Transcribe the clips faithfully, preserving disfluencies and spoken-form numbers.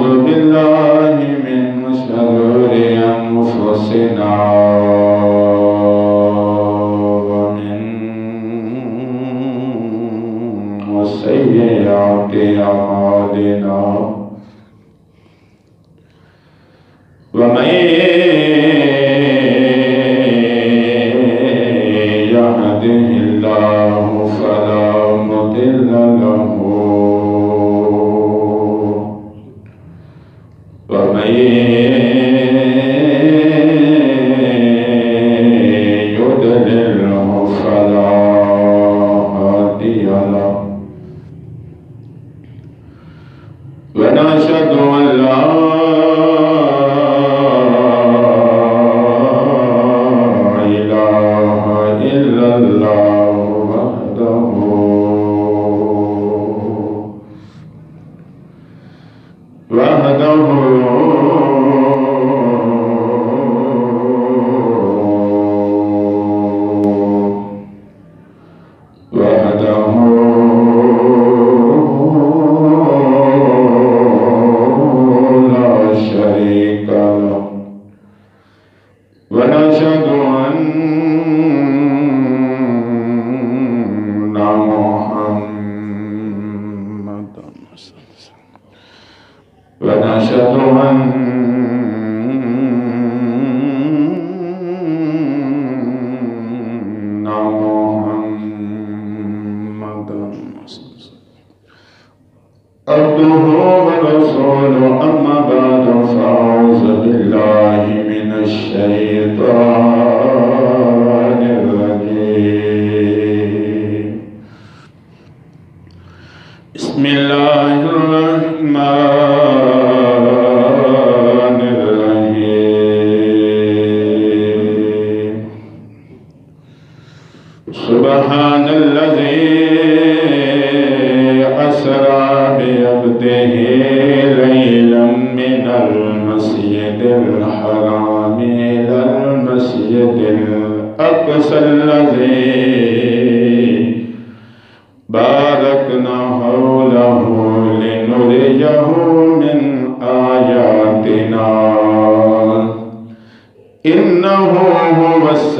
بالله من شرور أنفسنا ومن سيئات أعمالنا ومن يهده الله فلا مضل له ومن يضلله فلا هادي له ونشهد أن لا إله إلا الله وحده وحده وحده لا شريك له ونشهد أن محمدا ونشهد أن محمدا عبده ورسوله أما بعد فأعوذ بالله من الشيطان الرجيم بسم الله الرحمن الرحيم سبحان الذي أسرى بعبده ليلا من المسجد الحرام إلى المسجد الأقصى الذي باركنا حوله لنريه من آياتنا إنه هو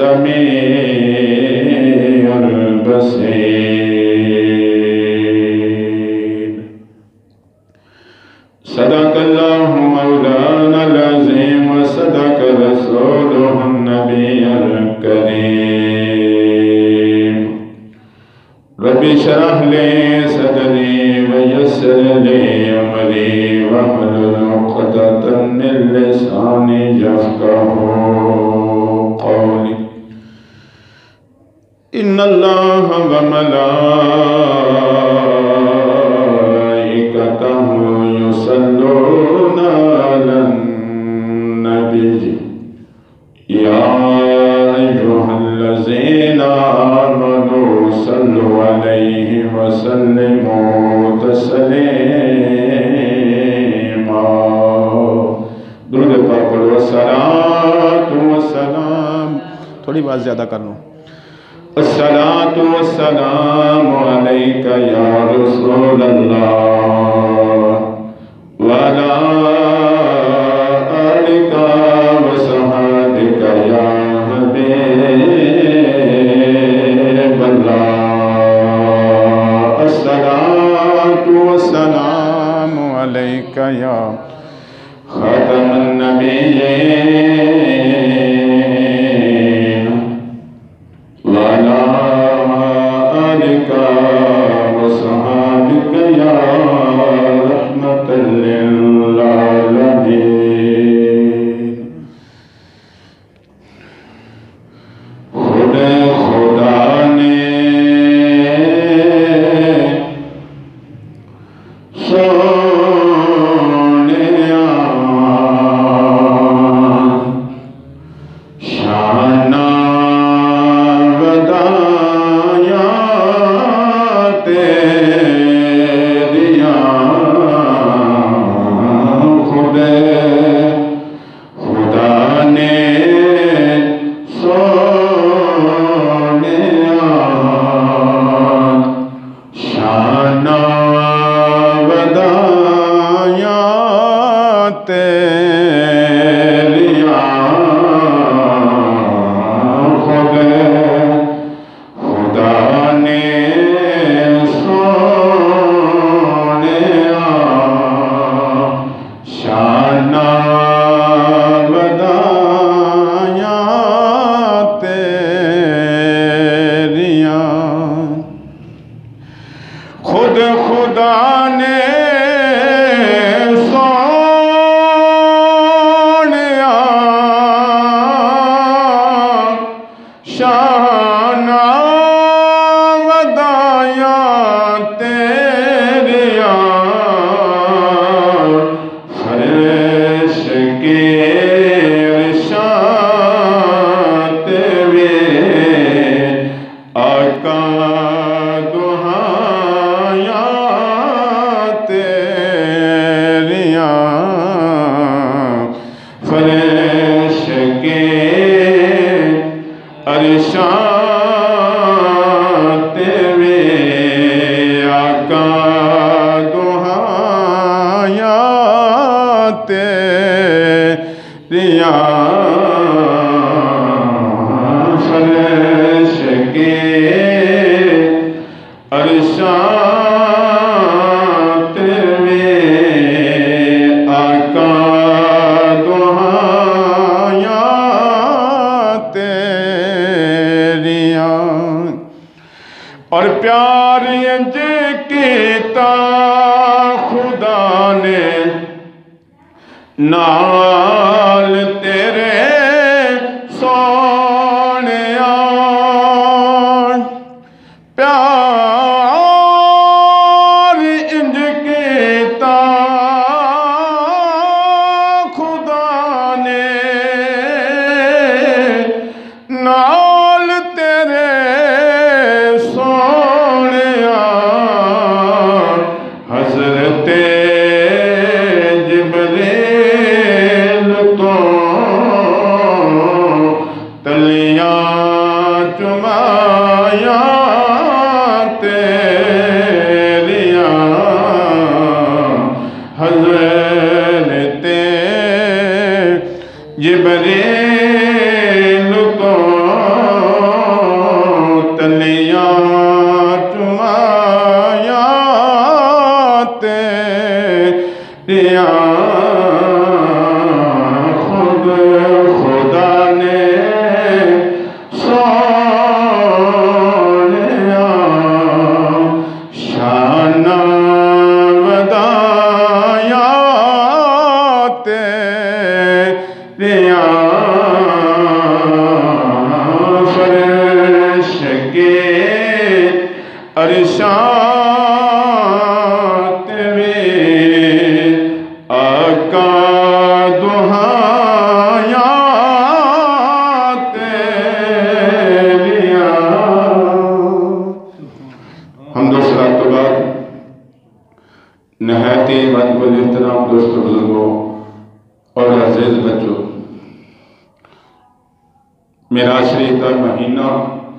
السميع البصير صدق الله مولانا العظيم وصدق رسوله النبي الكريم رب اشرح لي صدري ويسر لي أمري واحلل عقدة من لساني يفقهوا قولي إن الله وملائكته يصلون على النبي يا أيها الذين آمنوا صلوا عليه وسلموا تسليما درود پاک پڑھو الصلاة والسلام تھوڑی بات زیادہ کر لوں الصلاة والسلام عليك يا رسول الله وعلى آلك وصحابك يا حبيب الله الصلاة والسلام عليك يا خاتم النبيين وعلى آلك وصحابك يا رحمة للعالمين خدا خدا نے سونیا شانہ بدایا تیریا تیریاں خود خدا نے سونیا شانہ بدایاں تیریاں خود خدا نے سونیا شانہ بدایاں تیریاں فرش کے ارشاد میں آقا دعایاں تیریاں فرش کے ارشاد میں آقا دعایاں تیریاں فرش کے ارشاد میں آقا دعایاں تیریاں اور پیار انج کیتا خدا نے نال تیرے سونیا پیار انج کیتا خدا نے نال تیرے سونیا حضرت جبریل تو تلیاں چمایاں تیریاں حضرت جبریل تو تلیاں چمایاں تیریاں خود خدا نے سونیا شانہ بدایاں تیریاں فرش کے ارشاد میں آقا دعایاں تیریاں حمد و صلاۃ تو بعد نہایت ہی واجب الاحترام دوست بزرگوں اور عزیز بچوں، معراج شریف کا مہینہ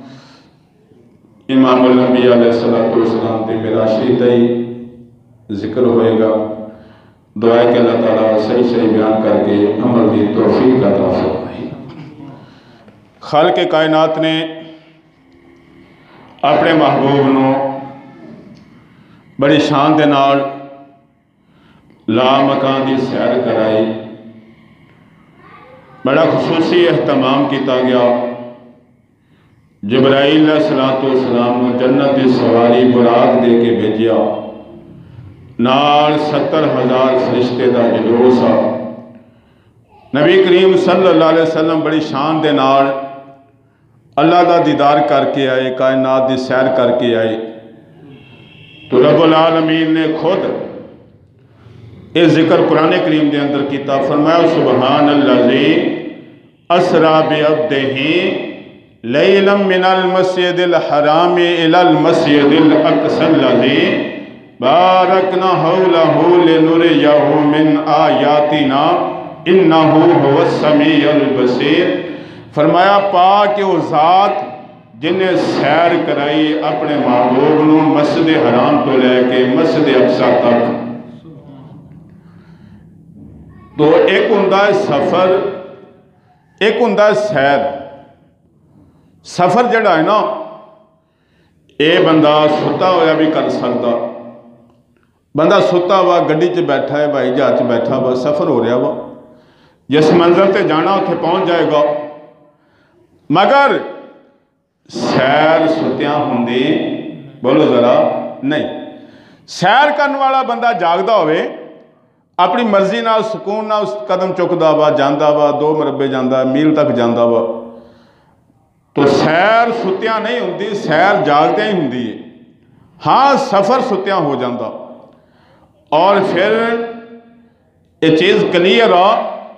امام الانبیاء علیہ السلام کے معراج شریف کا ہی ذکر ہوئے گا۔ دعا ہے کہ اللہ تعالیٰ صحیح صحیح بیان کر کے عمل کی توفیق عطا فرمائے۔ خالق کائنات نے اپنے محبوب نو بڑی شان دے نال لا مکان دی سیر کرائی، بڑا خصوصی اہتمام کیتا گیا۔ جبرائیل علیہ السلام نے جنت دی سواری براق دے کے بھیجیا، نال ستر ہزار فرشتے دا جلوس آ۔ نبی کریم صلی اللہ علیہ وسلم بڑی شان دے نال اللہ دا دیدار کر کے آئے، کائنات دی سیر کر کے آئے، تو رب العالمین نے خود اس ذکر قرآن کریم دے اندر کیتا، فرمایا سبحان اللذی اسرا بعبدہ لیلا من المسجد الحرام الى المسجد الاقصى الذی بارکنا حولہ لنریہ من آیاتنا انہ هو السمیع البصیر۔ فرمایا پاک وہ ذات جنہیں سیر کرائی اپنے محبوب نو مسجد حرام تو لے کے مسجد اقصی تک، तो एक हुंदा है सफ़र, एक हुंदा है सैर। सफ़र जिहड़ा है ना, ये बंदा सुता होया भी कर सकता। बंदा सुता वा गड्डी च बैठा है, हवाई जहाज च बैठा वा, सफ़र हो रहा वा, जिस मंजिल ते जाना उत्थे पहुँच जाएगा। मगर सैर सुत्या हुंदी, बोलो ज़रा, नहीं। सैर करने वाला बंदा जागदा होवे, अपनी मर्जी नाल सुकून नाल कदम चुकदा वा, जांदा वा, दो मरबे जांदा, मील तक जांदा वा। तो सैर सुत्या नहीं हुंदी, सैर जागदे ही हुंदी है। हाँ, सफ़र सुत्या हो जाता। और फिर ये चीज़ क्लीयर आ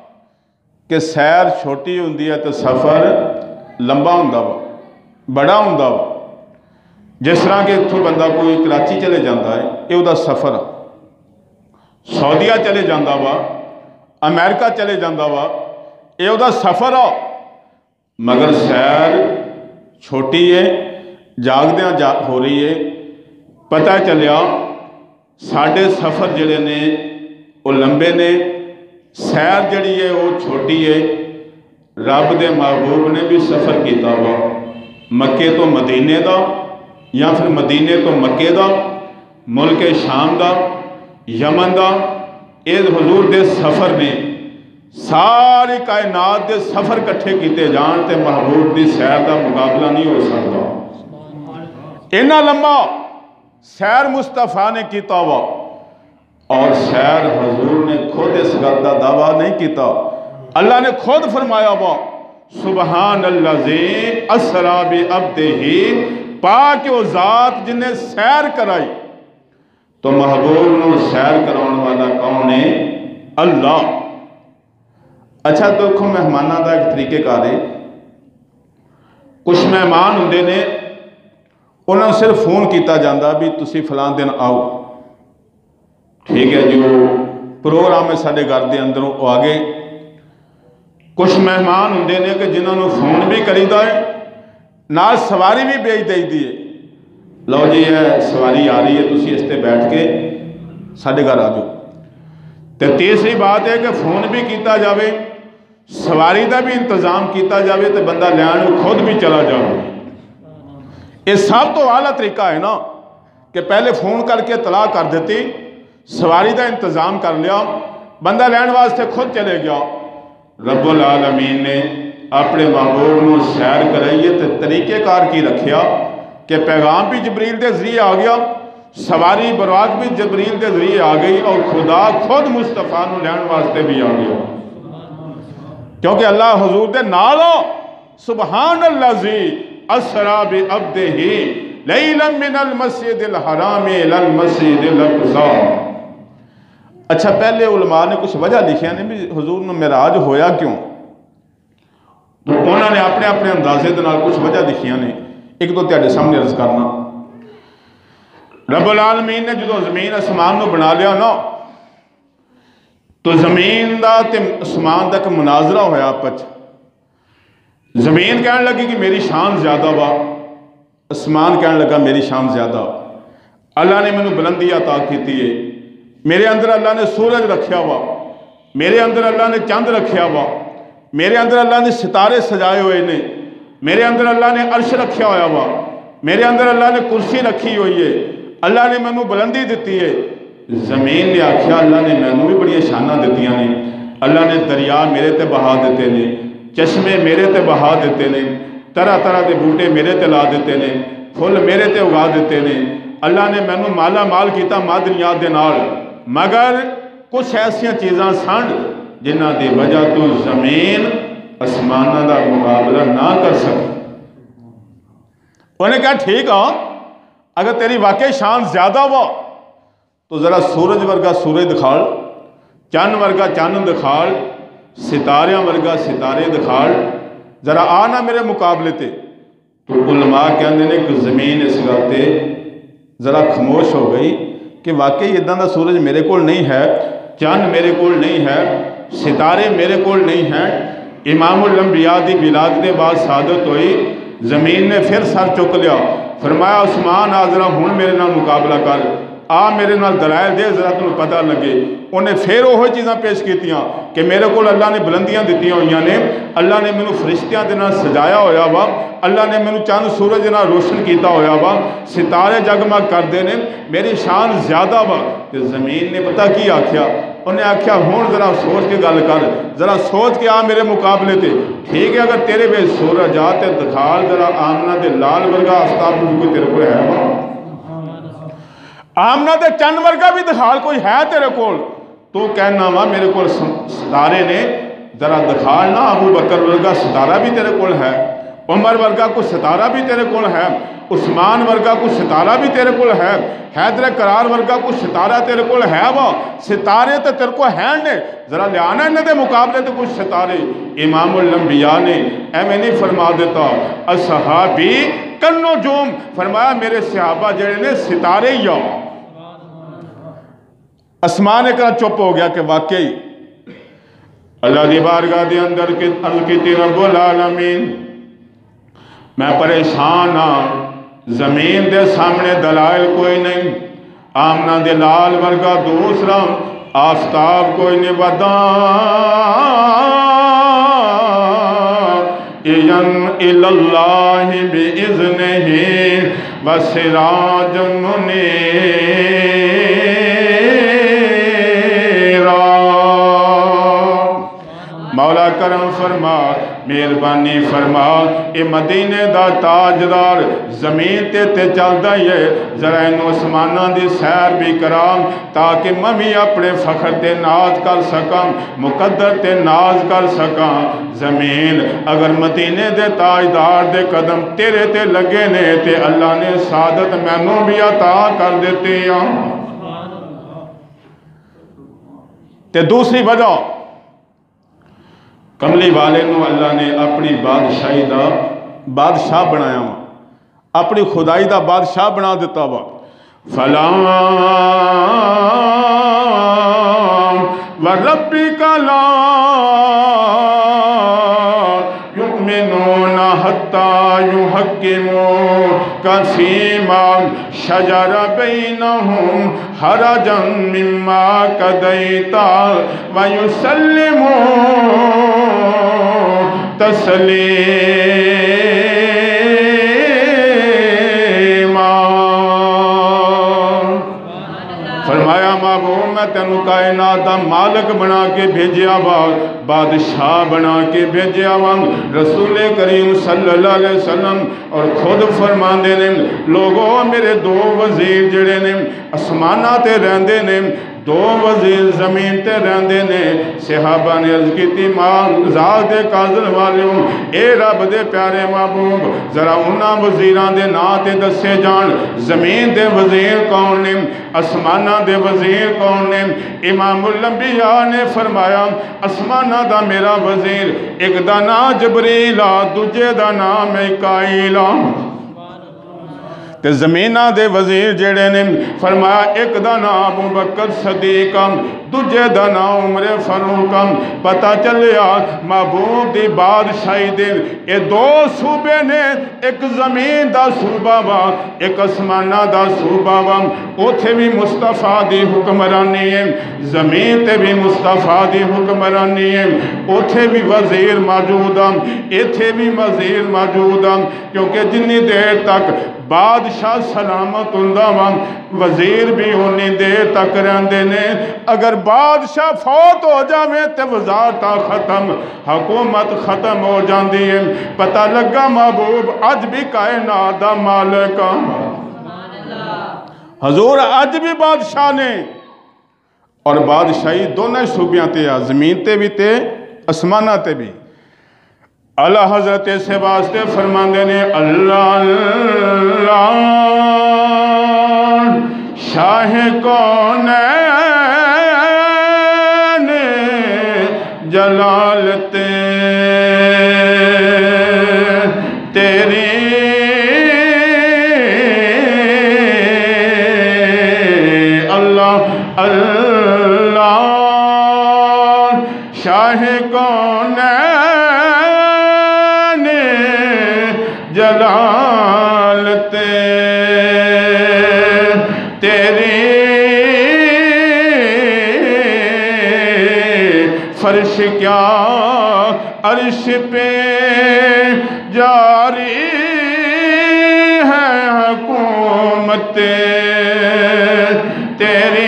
कि सैर छोटी हुंदी है तो सफ़र लंबा हुंदा वा, बड़ा हुंदा वा। जिस तरह कि इत्थों बंदा कोई कराची चले जाता है, ये उहदा सफ़र आ। सऊदीया चले जाता वा, अमेरिका चले जाता वा, ये उहदा सफ़र आ। मगर सैर छोटी है, जागदियां जा हो रही है। पता चलिया साढ़े सफ़र जिहड़े ने वो लंबे ने, सैर जिहड़ी है वो छोटी है। रब दे महबूब ने भी सफ़र किया वा, मक्के तो मदीने का या फिर मदीने तो मक्के का, मुल्क शाम का, यमन का। ये हजूर दे सफ़र ने सारी कायनात के सफ़र कट्ठे किए जान ते महबूब की सैर का मुकाबला नहीं हो सकता। इन्ना लंबा सैर मुस्तफा ने किया वा। और सैर हजूर ने खुद इस गल का दावा नहीं किया, अल्लाह ने खुद फरमाया वा, सुबहान अल्लज़ी अस्रा बि अब्दिही, पाक वो ज़ात जिन्हें सैर कराई। तो महबूब नूं सैर कराने वाला कौन है? अल्लाह। अच्छा, देखो मेहमानों का एक तरीकेकार है। कुछ मेहमान होंदे ने, उन्होंने सिर्फ फोन किया जाता भी तुसी फलां दिन आओ, ठीक है जी, वो प्रोग्राम है साढ़े घर के अंदरों वो आ गए। कुछ मेहमान होंदे ने कि जिन्होंने फोन भी करीदा है, नाल सवारी भी भेज दी दी है, लो जी है सवारी आ रही है, तुसी इस ते बैठ के साढ़े घर आ जाओ। तो तीसरी बात है कि फोन भी किया जाए, सवारी का भी इंतजाम किया जाए, तो बंदा लैन खुद भी चला जाए। ये सब तो आला तरीका है ना कि पहले फोन करके तलाह कर देती, सवारी का इंतजाम कर लिया, बंदा लैन वास्ते खुद चले गया। रब्बुल आलमीन ने अपने महबूब को सैर कराइए तो तरीकेकार की रखिया कि पैगाम भी जबरील के जरिए आ गया, सवारी बराक भी जबरील के जरिए आ गई, और खुदा खुद मुस्तफा को लैन वास्ते भी आ गया। क्योंकि अल्लाह हजूर दे नाल हो। सुबहान अल्लज़ी अस्रा बि अब्दिही लैलन मिनल मस्जिदिल हराम इलल मस्जिदिल अक़सा। अच्छा, पहले उलमा ने कुछ वजह लिखिया ने भी हजूर ने मिराज होया क्यों, तो उन्होंने अपने अपने अंदाजे के नाल कुछ वजह लिखिया ने। एक तो तुहाडे सामने अर्ज करना, रब्बुल आलमीन ने जो जमीन आसमान को बना लिया ना, तो जमीन का ते आसमान तक मुनाजरा होया आपस। जमीन कहने लगी कि मेरी शान ज्यादा वा, आसमान कहने लगा मेरी शान ज्यादा। अल्लाह ने मैनू बुलंदी अता की है, मेरे अंदर अल्लाह ने सूरज रखा वा, मेरे अंदर अल्लाह ने चंद रखा वा, मेरे अंदर अल्लाह ने सितारे सजाए हुए ने, मेरे अंदर अल्लाह ने अर्श रखा होया वा, मेरे अंदर अल्लाह ने कुर्सी रखी हुई है, अल्लाह ने मैनू बुलंदी दी है। जमीन ने आख्या अल्लाह ने मैनू भी बड़िया शाना दित्तियां ने, अल्लाह ने दरिया मेरे ते बहा दिते ने, चश्मे मेरे ते बहा दिते ने, तरह तरह के बूटे मेरे ते ला दिते ने, फुल मेरे ते उगा दिते ने। अल्लाह ने मैनू माला माल किया मादनियात दे नाल, मगर कुछ ऐसिया चीज़ां सन जिन्हां दी वजह तो जमीन आसमानां दा मुकाबला ना कर सकी। उन्हें कहा ठीक आ, अगर तेरी वाकई शान ज्यादा वा तो जरा सूरज वर्गा सूरज दिखाल, चन्न वर्गा चन्न दिखाल, सितारियां वर्गा सितारे दिखाल, जरा आ ना मेरे मुकाबले ते। तो उलमा कहते हैं कि जमीन इस गल ते जरा खामोश हो गई कि वाकई इदां दा सूरज मेरे कोल नहीं है, चन्न मेरे कोल नहीं है, सितारे मेरे कोल नहीं है। इमामुल अंबिया दी विलादत के बाद सादत हुई, जमीन ने फिर सर चुक लिया, फरमाया उस्मान आ जरा हुण मेरे नाल मुकाबला कर। آ میرے نال دلائل دے ذرا تمہیں پتہ لگے. انہیں پھر وہ چیزاں پیش کیتیاں کہ میرے کو اللہ نے بلندیاں دیتی ہوئی نے, اللہ نے مینوں فرشتیاں دے نال سجایا ہویا وا, اللہ نے مینوں چند سورج دے نال روشن کیتا ہویا وا, ستارے جگمگ کردے نے, میری شان زیادہ وا. تے زمین نے پتہ کی آکھیا, انہیں آکھیا ہون ذرا سوچ کے گل کر, ذرا سوچ کے آ میرے مقابلے تے. ٹھیک ہے اگر تیرے بے سورج آ تے دکھال ذرا آمنہ دے لال ورگا آفتاب کوئی تیرے کو ہے وا, آمنہ دے چند ورگا بھی دکھال کوئی ہے تیرے کول. تو کہنا وا میرے کو ستارے نے, ذرا دکھال نا ابو بکر ورگا ستارہ بھی تیرے کول ہے, عمر ورگا کو ستارہ بھی تیرے کول ہے, عثمان ورگا کو ستارہ بھی تیرے کول ہے, حیدر قرار ورگا کو ستارہ تیرے کول ہے وا. ستارے تو تیرے کو ہیں نے, ذرا لیانا انہیں دے مقابلے تو کچھ ستارے. امام الانبیاء نے ایویں نہیں فرما دیتا اصحابی کالنجوم, فرمایا میرے صحابہ جڑے نے ستارے یا. اسمان ایک چپ ہو گیا کہ واقعی اللہ دی بارگاہ دے اندر عرض کیتی رب العالمین میں پریشان ہاں, زمین دے سامنے دلائل کوئی نہیں, آمنہ دے لال ورگا دوسرا آفتاب کوئی نہیں بدا اِذن الاللہ بِإِذْنِهِ وَسِرَاجٌ مُنِيرٌ. مولا کرم فرما, مہربانی فرما, اے مدینے دا تاجدار زمین تے تے چلدا ہی ہے, ذرا انو اسمانہ دی سیر بھی کرام تاکہ میں اپنے فخر تے ناز کر سکاں, مقدر تے ناز کر سکاں. زمین اگر مدینے دے تاجدار دے قدم تیرے تے لگے نے تے اللہ نے سعادت مینوں بھی عطا کر دیتی ہیں. تے دوسری وجہ, کملی والے نو اللہ نے اپنی بادشاہی دا بادشاہ بنایا وا, اپنی خدائی دا بادشاہ بنا دیتا وا. فَلَا وَرَبِّكَ لَا يُؤْمِنُونَ حَتَّى يُحَكِّمُوكَ فِيمَا شَجَرَ بَيْنَهُمْ حَرَجًا مِمَّا قَضَيْتَ وَيُسَلِّمُوا تسلیما. فرمایا محبوب میں تینوں کائنات دا مالک بنا کے بھیجیا وا, بادشاہ بنا کے بھیجیا وا. رسول کریم صلی اللہ علیہ وسلم اور خود فرماندے نے لوگوں میرے دو وزیر جڑے نے اسمانہ تے رہندے نے, دو وزیر زمین تے رہندے نے. صحابہ نے عرض کیتی ماں ذات دے کاظل والیوں, اے رب دے پیارے محبوب ذرا انہاں وزیران دے نا تے دسے جان, زمین دے وزیر کون نے, اسمانہ دے وزیر کون نے. امام الانبیاء نے فرمایا اسمانہ دا میرا وزیر ایک دا نام جبریل آ, دوجے دا نام میکائیل آ. تے زمینہ دے وزیر جڑے نے فرمایا ایک دا نام ابو بکر صدیق, دوجے دا نام عمر فاروق. پتہ چلیا محبوب دی بادشاہی دے اے دو صوبے نے, ایک زمین دا صوبہ وا, ایک اسمانہ دا صوبہ وا. اوتھے بھی مصطفیٰ دی حکمرانی ہے, زمین تے بھی مصطفیٰ دی حکمرانی ہے. اوتھے بھی وزیر موجود ہیں, ایتھے بھی وزیر موجود ہیں, کیونکہ جنی دیر تک بادشاہ سلامت ہوندہ وا وزیر بھی ہونی دیر تک رہندے نے. اگر بادشاہ فوت ہو جاویں تے وزارتاں ختم, حکومت ختم ہو جاندی ہے. پتہ لگا محبوب اج بھی کائنات دا مالک حضور اج بھی بادشاہ نے, اور بادشاہی دونوں صوبیاں تے آ, زمین تے بھی تے اسمانہ تے بھی. اللہ حضرت سے واسطے فرماندے نے اللہ اللہ شاہ کونین جلالت تیری اللہ اللہ شاہ کونین جلالت تیری فرش کیا عرش پہ جاری ہے حکومت تیری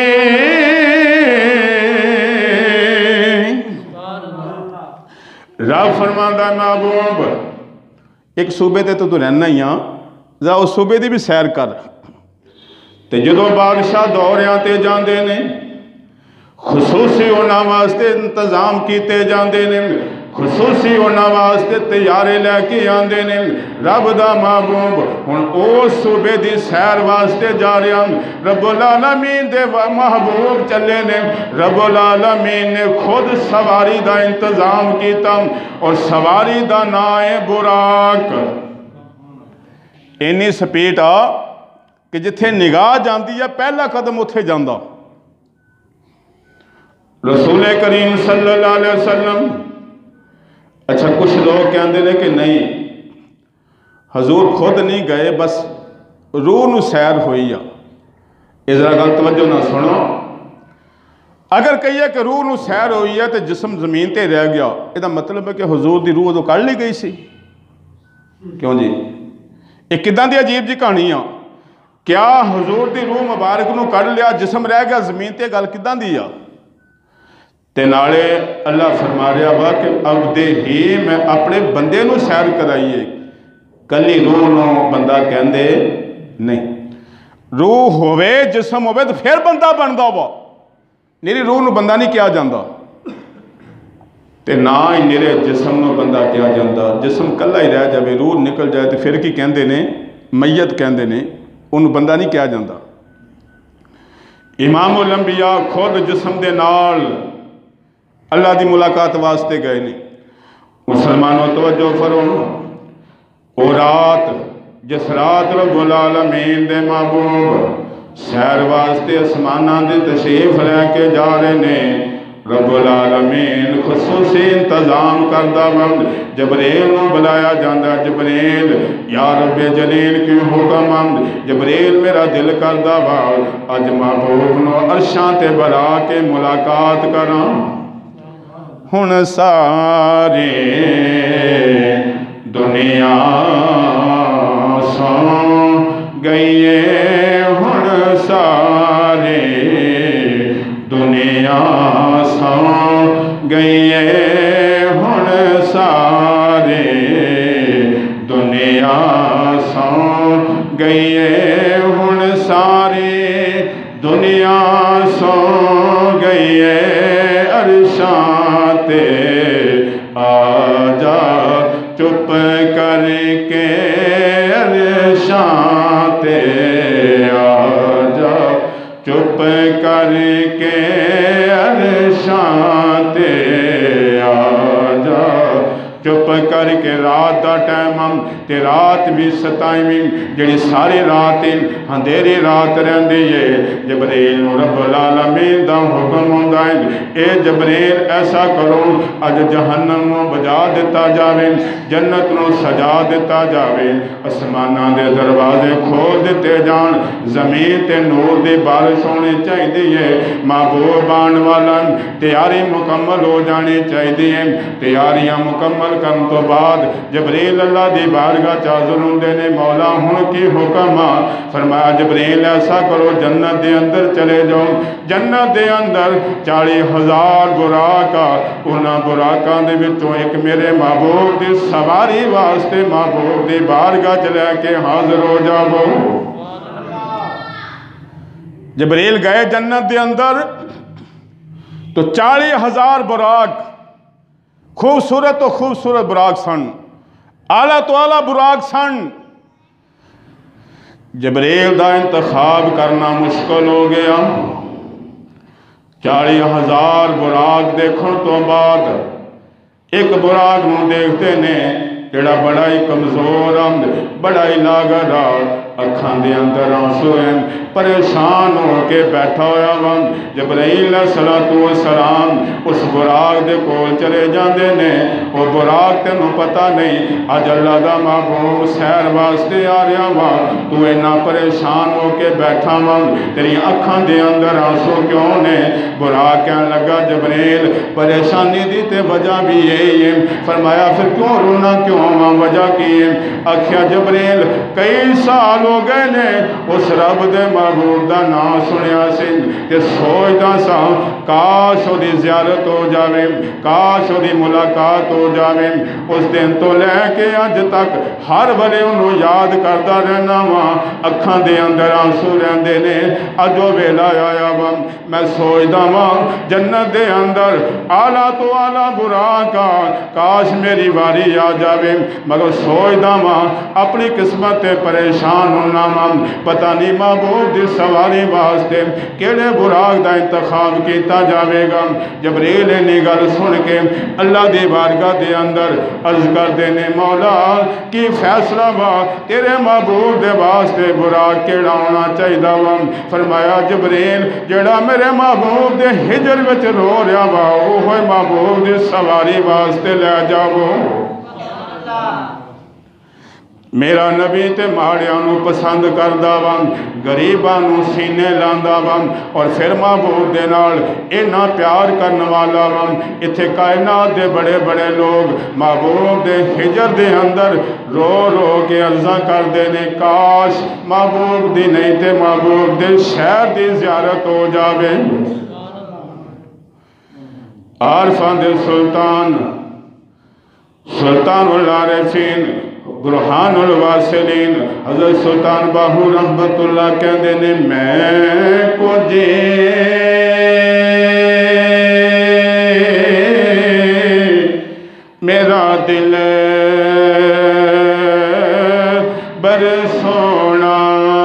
رب فرماندا محبوب ایک صوبے تے تو تو رہنا ہی ہاں ذرا اس صوبے دی بھی سیر کر تے جدوں بادشاہ دوریاں تے جاندے نے خصوصی انہاں واسطے انتظام کیتے جاندے نے خصوصی انہاں واسطے تیارے لے کے آندے نے رب دا محبوب ہن او صوبے دی سیر واسطے جا رہے ہیں رب العالمین دے محبوب چلے نے رب العالمین نے خود سواری دا انتظام کیتا اور سواری دا نام ہے براق اینی سپیٹ آ کہ جتھے نگاہ جاندی ہے پہلا قدم اتھے جاندہ رسول کریم صلی اللہ علیہ وسلم اچھا کچھ لوگ کہندے نے کہ نہیں حضور خود نہیں گئے بس روح نو سیر ہوئی ہے اس ذرا گل توجہ نہ سنو اگر کہیے کہ روح نو سیر ہوئی ہے تو جسم زمین تے رہ گیا یہ دا مطلب ہے کہ حضور دی روح تو کڑ لی گئی سی کیوں جی ایک کداں دی عجیب جی کہانی ہے کیا حضور دی روح مبارک نو کڑ لیا جسم رہ گیا زمین تے گل کداں دی ہے تے نالے اللہ فرما رہا وا کہ اب دے ہی میں اپنے بندے نو سیر کرائیے کلی روح نو بندہ کہندے نہیں روح ہوئے جسم ہوئے تو پھر بندہ بندہ ہوا میری روح نو بندہ نہیں کیا جاندہ تے نہ ہی میرے جسم نو بندہ کیا جاندہ جسم کلا ہی رہ جائے روح نکل جائے تو پھر کی کہندے نے میت کہندے نے ان بندہ نہیں کیا جاندہ امام الانبیاء خود جسم دے نال اللہ دی ملاقات واسطے گئے نہیں مسلمانوں توجہ فرماؤ او رات جس رات رب العالمین دے محبوب سیر واسطے اسمانہ دے تشریف لے کے جا رہے نے رب العالمین خصوصی انتظام کردہ بند جبریل نو بلایا جاندہ جبریل یا رب جلیل کی حکم بند جبریل میرا دل کردہ بند اج محبوب نو عرشان تے بلا کے ملاقات کراں ہن سارے دنیا سو گئیے ہن سارے دنیا سو گئیے ہن سارے دنیا سو گئیے ہن سارے دنیا سو گئیے عرشاں تے آجا چپ کر کے عرشاں تے آجا چپ کر کے عرشاں تے آجا چپ کر کے رات دا ٹائم ہم تے رات بھی ستائیں جڑی ساری رات اندھیری رات رہندی ہے جبریل رب العالمین دا حکم ہوندا ہے اے جبریل ایسا کرو اج جہنم نو بجا دیتا جاوے جنت نو سجا دیتا جاوے آسماناں دے دروازے کھول دیتے جان زمین تے نور دی بارش ہونی چاہیے محبوب آن والا تیاری مکمل ہو جانی چاہیے تیاریاں مکمل کرن تو بعد جبریل اللہ دی بارگاہ چاظر ہوندے نے مولا ہن کی حکم فرمایا جبریل ایسا کرو جنت دے اندر چلے جاؤ جنت دے اندر چالی ہزار براقا انہاں براقاں دے وچوں ایک میرے محبوب دی سواری واسطے محبوب دی بارگاہ چلے کے حاضر ہو جاؤ جبریل گئے جنت دے اندر تو چالی ہزار براق خوبصورت تو خوبصورت براق سن اعلیٰ تو اعلیٰ براق سن جبریل دا انتخاب کرنا مشکل ہو گیا چالی ہزار براق دیکھن تو بعد ایک براق نو دیکھتے نے جڑا بڑا ہی کمزور بڑا ہی لاغر اکھان دے اندر آنسو ہیں پریشان ہو کے بیٹھا ہوا جبرائیل علیہ السلام اس براق دے کول چلے جاندے نے وہ براق تینوں پتہ نہیں اج اللہ دا محبوب سیر واسطے آ رہا وا تو اینا پریشان ہو کے بیٹھا وا تیری اکھاں دے اندر آنسو کیوں نے براق کہنے لگا جبریل پریشانی دی تے وجہ بھی یہی ہے فرمایا پھر کیوں رونا کیوں ہوا وجہ کی ہے آکھیا جبریل کئی سال ہو گئے نے اس رب دے محبوب دا نام سنیا سی کہ سوچدا سا کاش وہ دی زیارت ہو جاوے کاش وہ دی ملاقات ہو جاوے اس دن تو لے کے اج تک ہر بلے انہوں یاد کردا رہنا وا اکھاں دے اندر آنسو رہندے نے اج وہ ویلا آیا وا میں سوچدا وا جنت دے اندر اعلیٰ تو اعلیٰ براق کاش میری واری آ جاوے مگر سوچدا وا اپنی قسمت پریشان ہونا وا پتہ نہیں محبوب دی سواری واسطے کیڑے براق دا انتخاب کیتا جاوے گا جبریل نے گل سن کے اللہ دی بارگاہ دے اندر عرض کر دینے مولا کی فیصلہ وا تیرے محبوب دے واسطے براق کیڑا ہونا چاہیے وا فرمایا جبریل جڑا میرے محبوب دے ہجر وچ رو رہا وا اوہ محبوب دی سواری واسطے لے جاؤ میرا نبی تے ماڑیاں پسند کردا وا غریباں نو سینے لاندا وا اور پھر محبوب دے نال اینا پیار کرن والا وا ایتھے کائنات دے بڑے بڑے لوگ محبوب دے ہجر دے اندر رو رو کے عرضاں کر دے نے کاش محبوب دی نہیں تے محبوب دے شہر دی زیارت ہو جاوے عارفاں دے سلطان سلطان العارفین برہان الواصلین حضرت سلطان باہو رحمت اللہ کہندے نے میں کو جے میرا دل بر سونا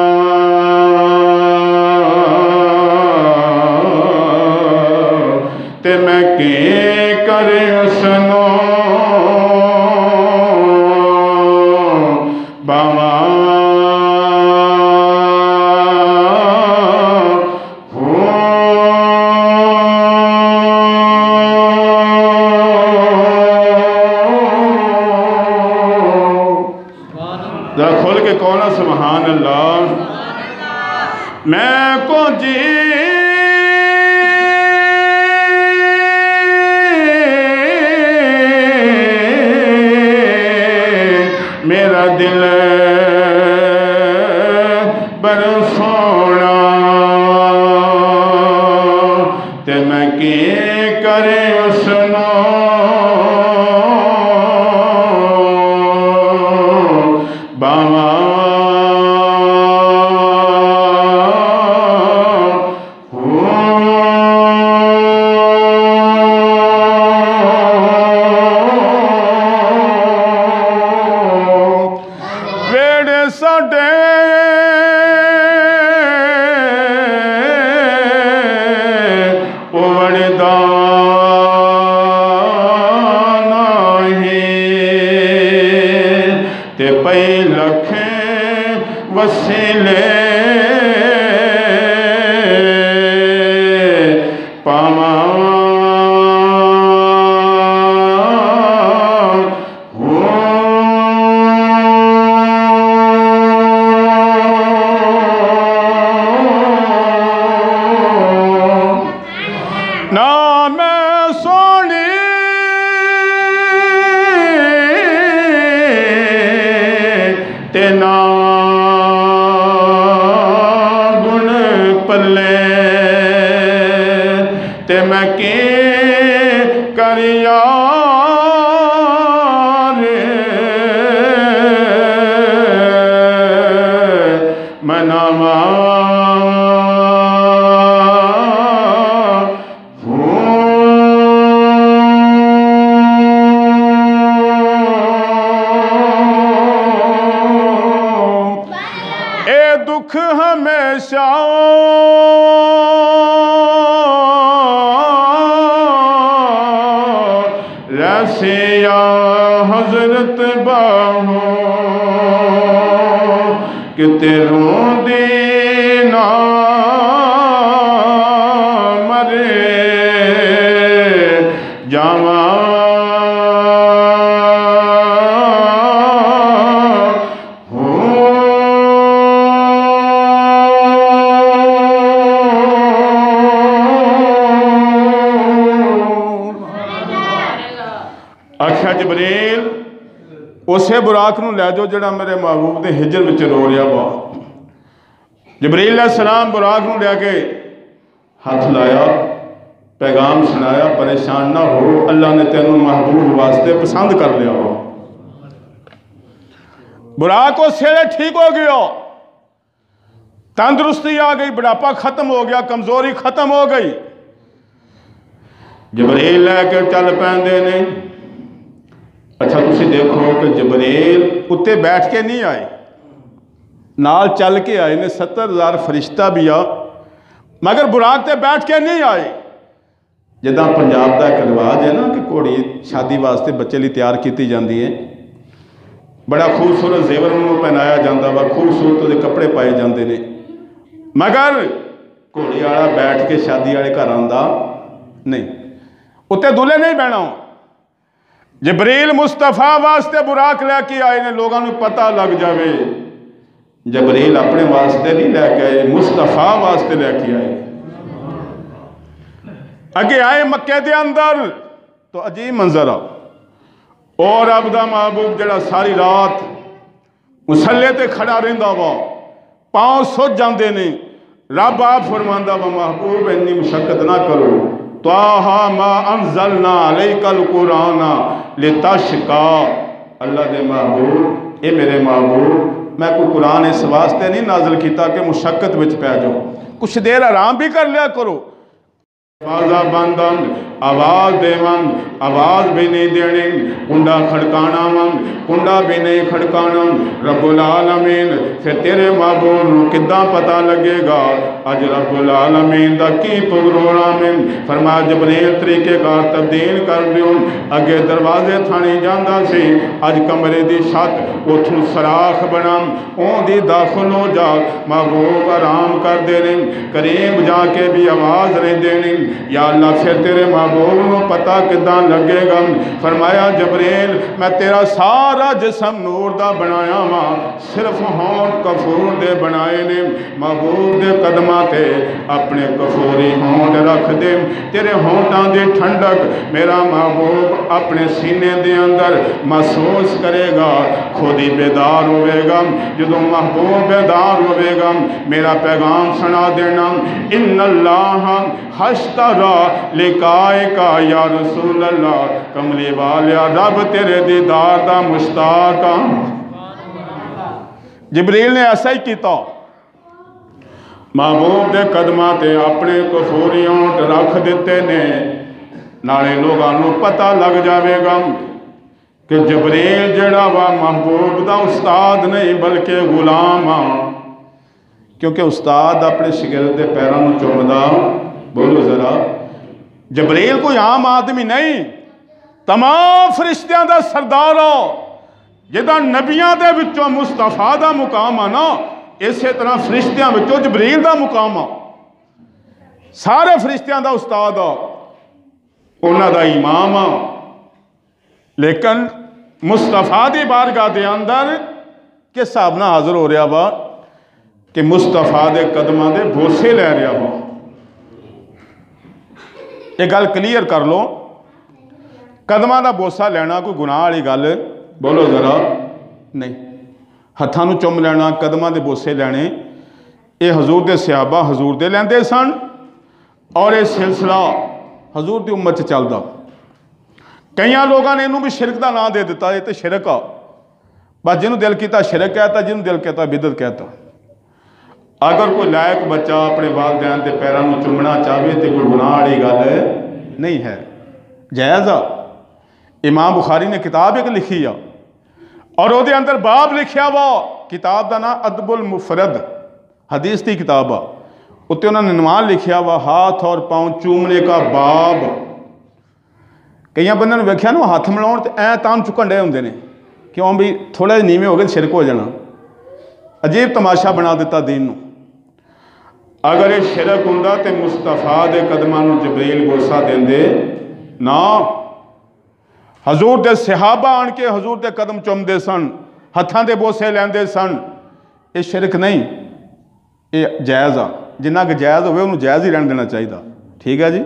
تے میں کی کرے اسنو سبحان اللہ میں کو جی میرا دل بر سونا تے میں کی کرے اسنو باوا پئی لکھیں وسیلے پاواں نہ میں سونی تینا گن پلے تے میں کی کریا مناوا دکھ ہمیشہ رسیا حضرت باہو کہ تیروں دینا مرے जावां आख्या जबरील उसे बुराक नूं लै जाओ जिहड़ा मेरे महबूब दे हिजर विच रो रहा वा। जबरील अलैहिस्सलाम बुराक नूं लैके हथ लाया, पैगाम सुनाया, परेशान ना हो, अल्लाह ने तेनों महबूब वास्ते पसंद कर लिया हो। बुराक उस वेले ठीक हो गया, तंदुरुस्ती आ गई, बुढ़ापा खत्म हो गया, कमजोरी खत्म हो गई। जबरील लैके चल पैंदे ने। अच्छा तुसी देखो कि जबरील उत्ते बैठ के नहीं आए, नाल चल के आए ने। सत्तर हज़ार फरिश्ता भी आ, मगर बुराक ते बैठ के नहीं आए। जिदा पंजाब का एक रिवाज है ना कि घोड़ी शादी वास्ते बच्चे लिए तैयार की जाती है, बड़ा खूबसूरत जेवर उन्होंने पहनाया जाता वा, खूबसूरत उसके कपड़े पाए जाते हैं, मगर घोड़ी वाला बैठ के शादी वाले घर आंदा नहीं, उत्ते दूल्हे नहीं बहना। जबरील मुस्तफा वास्ते बुराक लैके आए ने, लोगों को पता लग जाए जबरील अपने वास्ते नहीं लैके आए, मुस्तफा वास्ते लैके आए। अगे आए मक्के दे अंदर तो अजीब मंजर आ, और रब दा महबूब जड़ा सारी रात मुसल्ले ते खड़ा रहिंदा वा, पाँव सुज जाते ने। रब आप फरमांदा वा महबूब इन्नी मुशक्कत ना करो, ताहा मा अंज़लना अलैकल कुराना लितशका। अल्लाह दे महबूब, ए मेरे महबूब, मैं कोई कुरान इस वास्ते नहीं नाजल किया कि मुशक्कत विच पै जाओ, कुछ देर आराम भी कर लिया करो। आवाज़ा बंदन आवाज़ देवन, आवाज़ भी नहीं देनी, कुंडा खड़काना वन, कुंडा भी नहीं खड़काना। रब्बुल आलमीन फिर तेरे महबूब नूं किद्दां पता लगेगा अज रब्बुल आलमीन दा की प्रोग्राम है। फरमाया जबरील तरीकेकार तब्दील कर दिओ। अगे दरवाजे थानी जांदा सी, अज कमरे दी छत उथों सराख बना, ओंदी दाखिल हो जा। महबूब आराम कर दे ने, करीब जाके भी आवाज़ नहीं देनी। या अल्लाह फिर तेरे महबूब नूं पता किदां लगेगा। फरमाया जबरील मैं तेरा सारा जिसम नूर दा बनाया वा, सिर्फ होंठ कफूर दे बनाए ने। महबूब दे कदमां ते अपने कफूरी होंठ रख दे, तेरे होंठां दी ठंडक मेरा महबूब अपने सीने दे अंदर महसूस करेगा, खुद ही बेदार होवेगा। जदों महबूब बेदार होवेगा मेरा पैगाम सुना देना, इन्नल्लाह हश्तरा लिकाए का या रसूल अल्लाह। कमली वालिया रब तेरे दीदार दा मुश्ताक आ। जिब्रील ने ऐसा ही किया, महबूब दे कदमां ते अपने कफूरी होंठ रख दिते ने। नाले लोगों को पता लग जाएगा कि जबरील जड़ा वा महबूब दा उस्ताद नहीं बल्कि गुलाम आ, क्योंकि उस्ताद अपने शिगिर्द के पैरों में चुमदा। बोलो जरा, जबरील कोई आम आदमी नहीं, तमाम फरिश्तियां दा सरदार हो, जिदा नबियां दे विचों मुस्तफा दा मुकाम आ ना, इस तरह फरिश्तियां विचों जबरील दा मुकाम आ। सारे फरिश्तियां दा उस्ताद आ, उन्हां दा इमाम आ। लेकिन मुस्तफा दी बारगाह दे अंदर किस हिसाब नाल हाजिर हो रहा वा कि मुस्तफा दे कदमां दे बोसे लै रहा वा। ये गल क्लीयर कर लो, कदमां दा बोसा लेना कोई गुनाह वाली गल बोलो जरा नहीं। हत्थां नूं चुम लेना, कदमां दे बोसे लेने, ये हजूर दे सहाबा हजूर दे लैंदे सन, और ये सिलसिला हजूर दी उम्मत च चलदा। कई लोगों ने इनू भी शिरक का नाम दे दिता, ये तो शिरक आ, बस जिन्हों दिल किया शिरक कहता, जिन्हों दिल कहता बिदत कहता। अगर कोई लायक बच्चा अपने वालदैन के पैरों में चुमना चाहे तो कोई गुनाह वाली गल नहीं है, जायज़ आ। इमाम बुखारी ने किताब एक लिखी आ, और वो अंदर बाब लिखा वा, किताब का नाम अदबुल मुफरद हदीस की किताब आ। उत्ते उन्होंने नवान लिखा वा हाथ और पाँव चूमने का बाब। कई बंदे ने वेख्या ना हाथ मिलाउण ते ऐ ताम चुकन डे होंदे ने, क्यों भी थोड़ा जिहा नीवें हो गए शिरक हो जाना। अजीब तमाशा बना दिता दीन नूं। अगर ये शिरक हुंदा ते मुस्तफा दे कदमां नूं जबरील बोसा देंदे ना। حضور دے صحابہ آن کے حضور دے قدم چومدے سن، ہتھاں دے بوسے لیندے سن. یہ شرک نہیں، یہ جائز آ. جنہ کہ جائز ہوئے انہوں جائز ہی رہن دینا چاہیے. ٹھیک ہے جی.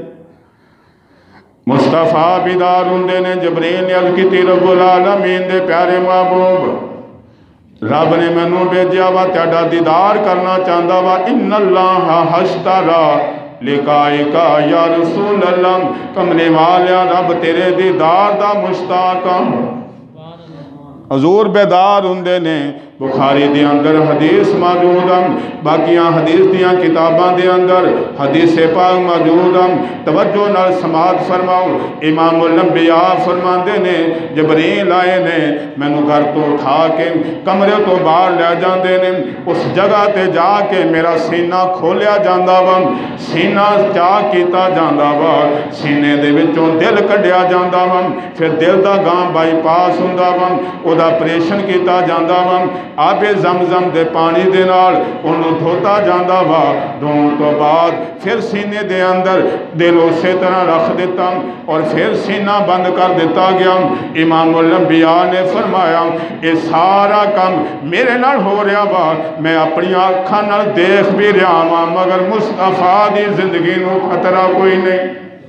مصطفیٰ بیدار ہوندے نے، جبریل نے عرض کیتی رب العالمین دے پیارے محبوب رب نے مینوں بھیجیا وا تہاڈا دیدار کرنا چاہندا وا. ان اللہ اشترا لقائکا یا رسول اللہ، کملے والیا رب تیرے دیدار دا مشتاق ہاں. حضور بیدار ہوندے نے. بخاری دے اندر حدیث موجود ہیں، باقیاں حدیث دیاں کتاباں دے اندر حدیث پاک موجود ہیں. توجہ نال سماعت فرماؤ. امام الانبیاء فرماندے نے جبریل آئے نے مینوں گھر تو اٹھا کے کمرے تو باہر لے جاندے نے. اس جگہ تے جا کے میرا سینہ کھولیا جاندا وا، سینہ چاک کیتا جاندا وا، سینے دے وچوں دل کڈیا جاندا وا، پھر دل دا گاں بائی پاس ہوندا وا، او دا آپریشن کیتا جاندا وا، آب زمزم دے پانی دے نال انہوں دھوتا جاندا وا. دھون تو بعد پھر سینے دے اندر دل اسی طرح رکھ دیتا اور پھر سینہ بند کر دیتا گیا. امام الانبیاء نے فرمایا یہ سارا کام میرے نال ہو رہا وا، میں اپنی آنکھاں نال دیکھ بھی رہا وا، مگر مصطفیٰ دی زندگی نو خطرہ کوئی نہیں.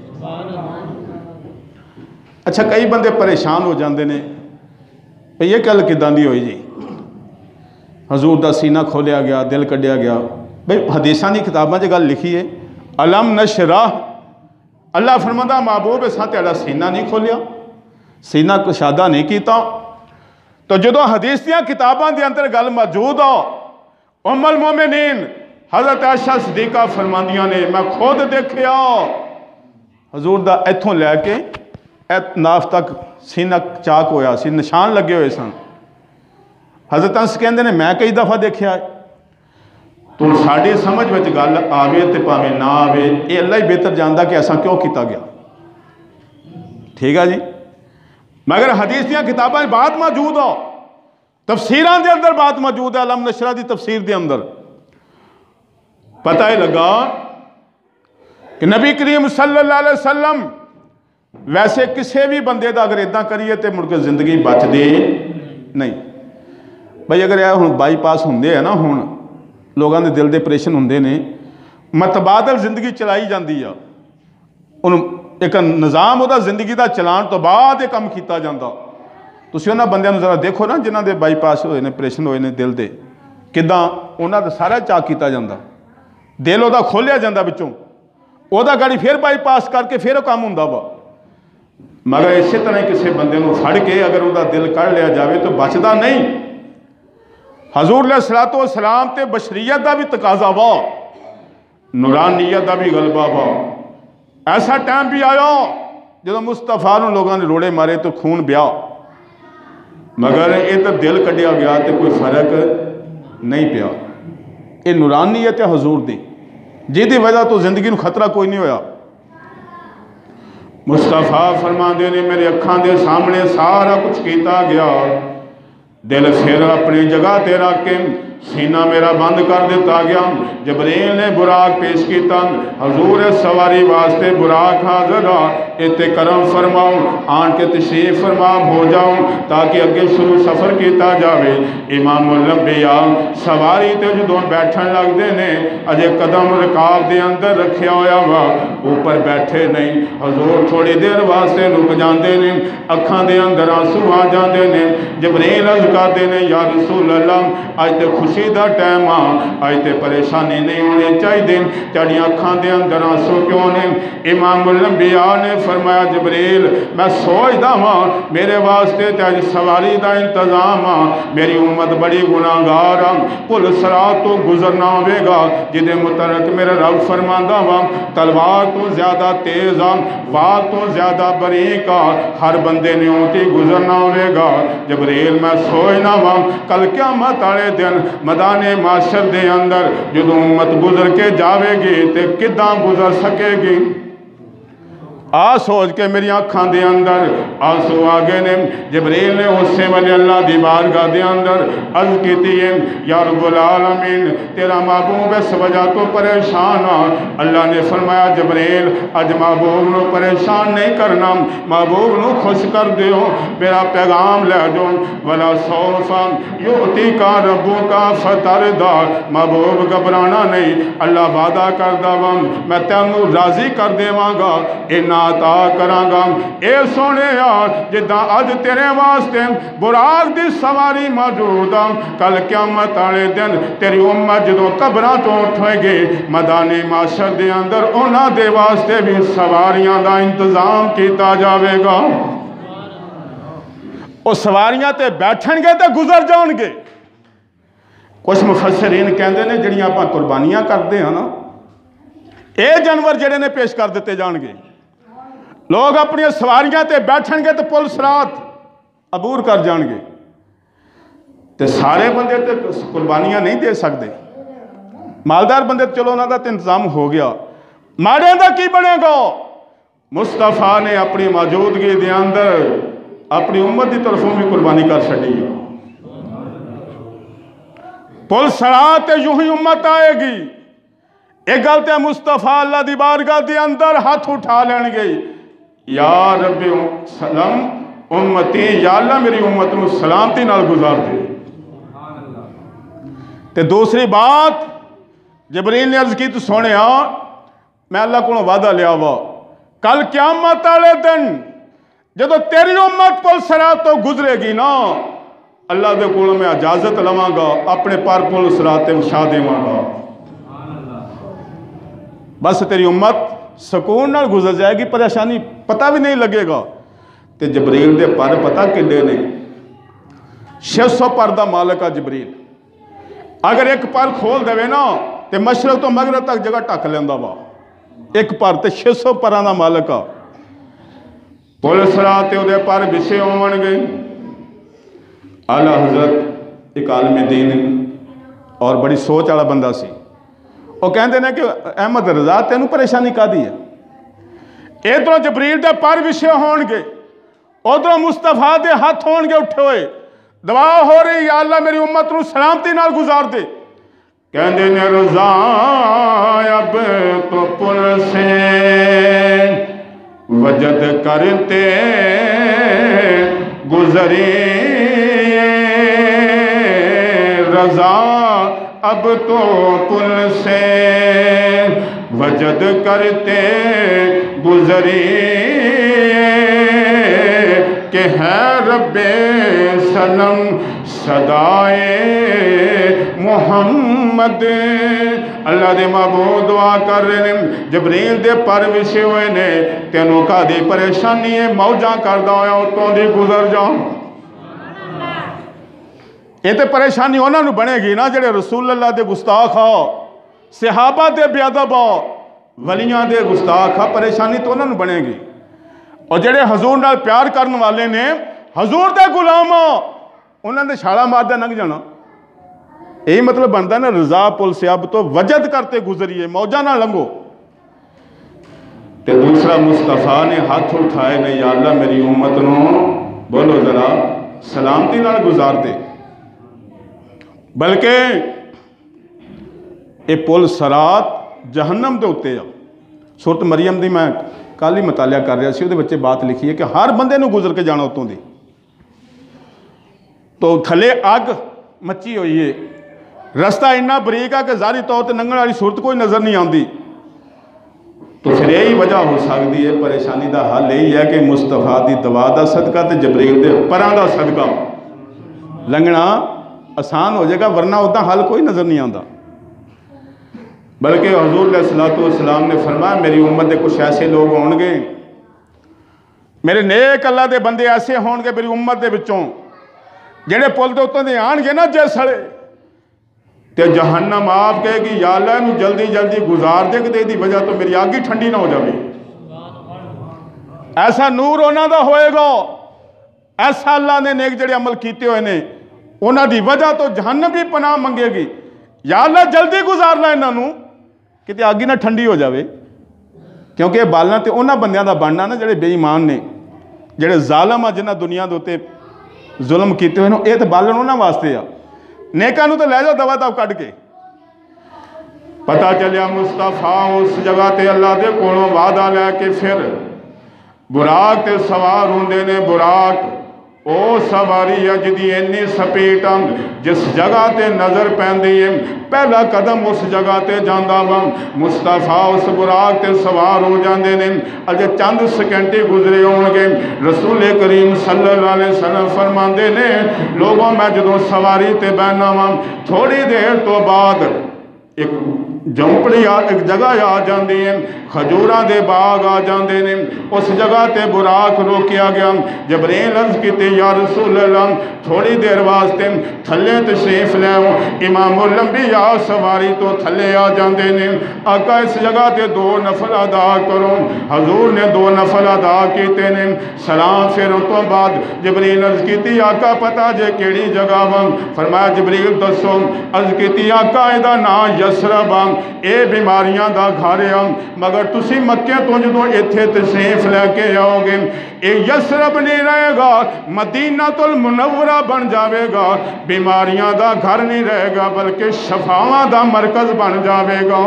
اچھا کئی بندے پریشان ہو جاندے نے یہ گل کداں دی ہوئی جی؟ حضور دا سینہ کھولیا گیا، دل کڈیا گیا. بھئی حدیثاں دی کتاباں جے گل لکھی ہے علم نشرح، اللہ فرماتا محبوب اساں تیرا سینہ نہیں کھولیا، سینہ کشادہ نہیں کیتا. تو جدو حدیث دیاں کتاباں دے اندر گل موجود ہو، ام المومنین حضرت عائشہ صدیقہ فرماندیاں نے میں خود دیکھیا حضور دا ایتھوں لے کے ایت ناف تک سینہ چاک ہویا سی، نشان لگے ہوئے سن. حضرت انس کہندے نے میں کئی دفعہ دیکھیا ہے. تو ساڑی سمجھ وچ گل آوے تے پاوے نہ آوے یہ اللہ ہی بہتر جاندا کہ ایسا کیوں کیتا گیا. ٹھیک ہے جی. مگر حدیث دیاں کتاباں بات موجود ہو، تفسیراں دے اندر بات موجود ہے. علم نشرح دی تفسیر دے اندر پتہ ہی لگا کہ نبی کریم صلی اللہ علیہ وسلم ویسے کسے بھی بندے دا اگر ادھا کریے تے مڑ کے زندگی بچ دے نہیں. بھائی اگر یہ ہوں بائی پاس ہوندے ہیں نا، ہوں لوگاں دے دل دے پریشن ہوندے نے، متبادل زندگی چلائی جاندی ہے. انہوں ایک نظام ہوتا زندگی دا چلان تو بعد یہ کم کیتا جاندہ. تسی انہاں بندیاں نو ذرا دیکھو نا جنہاں دے بائی پاس ہوئے نے، پریشن ہوئے نے دل دے، کداں انہاں دا سارا چاک کیتا جاندہ، دل او دا کھولیا جاندہ بچوں، او دا گاڑی پھر بائی پاس کر کے پھر کام ہوندہ با. مگر اسی طرح کسی بندے نو پھڑ کے اگر ان دا دل کر لیا جاوے تو بچدا نہیں. حضور علیہ السلام تے بشریت دا بھی تقاضا وا، نورانیت دا بھی غلبہ وا. ایسا ٹائم بھی آیا جدو مصطفیٰ نو لوگاں نے روڑے مارے تو خون بیا، مگر یہ تو دل کڈیا گیا تے کوئی فرق نہیں پیا. یہ نورانیت ہے حضور دی، جی دی وجہ تو زندگی نو خطرہ کوئی نہیں ہویا. مصطفیٰ فرماندے نے میرے اکھاں دے سامنے سارا کچھ کیتا گیا، دل پھر اپنی جگہ تے رکھ کے سینہ میرا بند کر دیتا گیا. جبریل نے براق پیش کیتا، حضور سواری واسطے براق حاضر آ، اتے کرم فرماؤں آن کے تشریف فرما ہو جاؤں تاکہ اگے شروع سفر کیتا جاوے. امام الانبیاء سواری تے جدوں بیٹھن لگ دے نے، اجے قدم رکاب دے اندر رکھیا ہویا وا، اوپر بیٹھے نہیں. حضور تھوڑی دیر واسطے رک جاندے نے، اکھاں دے اندر آنسو آ جاندے نے. جبریل عرض کردے نے یا رسول اللہ اج تے خوشی دا ٹائم آ، اج تے پریشانی نہیں ہونے چاہیے، تیڑیاں اکھاں دے اندر آنسو کیوں نے؟ امام الانبیاء نے فرمایا جبریل میں سوچدا ہاں میرے واسطے تے اج سواری دا انتظام آ، میری امت بڑی گناہگار آ، پل صراط تو گزرنا ہوے گا جدے متعلق میرا رب فرماندا وا تلوار تو زیادہ تیز آ، وار تو زیادہ باریک آ، ہر بندے نے اونتی گزرنا ہوے گا. جبریل میں سوچنا وا کل قیامت والے دن میدان معاشر دے اندر جدوں امت گزر کے جاوے گی تے کداں گزر سکے گی؟ आ सोच के मेरी अखां दे अंदर आंसू आ गए ने। जबरील ने उसे वाले अल्लाह दी बारगाह दे अंदर अर्ज की है, या रब्बुल आलमीन तेरा महबूब इस वजह तो परेशान आ। अल्लाह ने फरमाया जबरील अज महबूब नू परेशान नहीं करना, महबूब नू खुश कर दियो, मेरा पैगाम लै जाओ। वला सौफा युती का रब्बू का फतरदा, महबूब घबराना नहीं, अल्लाह वादा करदा वा मैं तैनू राजी कर देवांगा, इन्ना अता करांगा। ए सोने यार जिद्दां अज तेरे वास्ते बुराक दी सवारी मौजूद आ, कल क़यामत वाले दिन तेरी उम्मत जदों कब्रां तो उठेगी मैदाने माशर दे अंदर उन्हां दे वास्ते भी सवारियां दा इंतजाम किया जाएगा। वो सवारियां ते बैठणगे ते गुजर जाणगे। कुछ मुफस्सिरीन कहंदे ने जिहड़ियां आपां कुर्बानियां करदे हां ना, ये जानवर जिहड़े ने पेश कर दिते जाणगे। लोग अपनी सवारियां ते बैठणगे तो पुल सरात अबूर कर जाणगे। ते सारे बंदे तो कुर्बानियां नहीं दे सकते। मालदार बंदे चलो उन्हों का तो इंतजाम हो गया, माड़े का की बनेगा? मुस्तफा ने अपनी मौजूदगी के अंदर अपनी उम्मत की तरफों भी कुर्बानी कर छड़ी। पुल सरात यूं ही उम्मत आएगी। एक गल तो मुस्तफा अल्लाह की बारगाह के अंदर हाथ उठा लेंगे, या रब्बी सलाम उम्मती, या अल्लाह मेरी उम्मत को सलामती नाल गुजार दे। ते दूसरी बात जबरील ने अर्ज की, तू सोने मैं अल्लाह को वादा लिया वा, कल क़यामत वाले दिन जदों तेरी उम्मत पुल सरात तो गुजरेगी ना, अल्लाह दे कोलों मैं इजाजत लवांगा, अपने पर पुल सरात ते विछा देवांगा, बस तेरी उम्मत सुकून नाल गुजर जाएगी, परेशानी पता भी नहीं लगेगा। तो जबरील दे पर पता किन्ने ने? छे सौ पर का मालिक आ जबरील। अगर एक पर खोल देवे ना तो मशरक तो मगरब तक जगह ढक लेंदा वा। एक पर तो छे सौ पर का मालिक आ। पुलिस रात उहदे पर विछे होणगे। आला हजरत एक आलम दीन और बड़ी सोच वाला बंदा सी। वो कहते हैं कि अहमद रजा तेनू परेशानी कादी है? इधरों जबरील के पर विछे होणगे, उधरों मुस्तफा के हाथ होणगे उठे हुए, दुआ हो रही या अल्लाह मेरी उम्मत को सलामती नाल गुजार दे। कहते ने रजा अब तो पुल से वजद करते गुजरे, रजा अब तो पुल से वजद करते गुजरे, के है रब्बे सनम सदाए मोहम्मद। अल्लाह दे महबूब दुआ कर रहे हैं, जबरील दे पर विछे हुए ने, तेनों कादी परेशानी है, मौजा करदा होया उतों दी गुजर जाओ। ये तो परेशानी उन्होंने बनेगी ना जेडे रसूल अल्लाह दे गुस्ताख आ, सहाबा दे बेअदब आ, वलियां दे गुस्ताख आ, परेशानी तो उन्होंने बनेगी। और जेडे हजूर नाल प्यार करने वाले ने, हजूर दे गुलाम आ, उन्होंने छाला मारदा लंघ जाना। यही मतलब बनता ना, रजा पुल से अब तो वजद करते गुजरिए, मौजा ना लंघो। तो दूसरा मुस्तफा ने हाथ उठाए ने, या अल्लाह मेरी उम्मत नू बोलो जरा सलामती नाल गुजार दे। बल्कि ये पुल सरात जहन्नम के उत्ते आ। सूरत मरियम की मैं कल ही मुतालिया कर रहा सी, उहदे विच बात लिखी है कि हर बंदे नू गुजर के जाना उतों दी। तो थले अग मची हुई है, रस्ता इन्ना बरीक आ कि ज़ाहिरी तौर पर लंघण वाली सूरत कोई नज़र नहीं आती। तो फिर यही वजह हो सकती है, परेशानी का हल यही है कि मुस्तफा की दवा का सदका तो जबरील के परां का सदका लंघना आसान हो जाएगा, वरना उदा हल कोई नज़र नहीं आता। बल्कि हुज़ूर अलैहिस्सलातु वस्सलाम ने फरमाया मेरी उम्मत के कुछ ऐसे लोग होंगे, मेरे नेक अल्लाह के बंदे ऐसे होंगे मेरी उम्मत के विचों, जेड़े पुल के उत्तों दे आणगे ना जिसले, तो जहन्नम आप कहेगी या अल्लाह नू जल्दी जल्दी गुजार दे, कि इसकी वजह तो मेरी अग ही ठंडी ना हो जाए। ऐसा नूर उन्हों का होएगा, ऐसा अल्लाह ने नेक जेड़े अमल किए हुए हैं उन्हों की वजह तो जहन्नम भी पनाह मंगेगी, या अल्लाह जल्दी गुजारना इन्हों कि अग ही ना ठंडी हो जाए। क्योंकि बालन तो उन्होंने बंदियां दा बनना ना जिहड़े बेईमान ने, जिहड़े जालम आ, जिन्हां दुनिया दे उत्ते जुल्म कीते हुए, ये तो बालन उन्होंने वास्ते आ। नेकां नूं तो लै जाओ दवा दव कढ के। पता चलिया मुस्तफा उस जगह ते अल्लाह दे कोलों वादा लैके फिर बुराक ते सवार होंदे ने। बुराक ओ सवारी है जिहदी इन्नी स्पीड जिस जगह ते नज़र पैंदी है, पहला कदम उस जगह ते जांदा वा, मुस्तफा उस बुराक ते सवार हो जाते हैं। अजे चंद सेकंड गुजरे होंगे, रसूल करीम सल्लल्लाहु अलैहि वसल्लम फरमाते ने, लोगों मैं जदों सवारी ते बहना वा, थोड़ी देर तो बाद एक झोंपड़ी आ, एक जगह आ जाती है, खजूरां दे बाग आ जाते हैं। उस जगह ते बुराक रोकिया गया। जबरील अर्ज की या रसूल अल्लाह, थोड़ी देर वास्ते थले तशरीफ लो। इमामुल अंबिया सवारी तो थले आ जाते हैं। आका इस जगह ते दो नफल अदा करो। हजूर ने दो नफल अदा किए ने। सलाम फेरन तो बाद जबरील अर्ज की, आका पता जे केड़ी जगह वा? फरमाया जबरील दसो। अर्ज की, आका इहदा नाम यसरब आ, ये बीमारियां दा घर आ, मगर तुसी मक्के तो जो इत्थे तशरीफ लैके आओगे, ये यसरब नहीं रहेगा, मदीना तुल मुनव्वरा बन जाएगा। बीमारियां दा घर नहीं रहेगा, बल्कि शफावां दा मरकज बन जाएगा।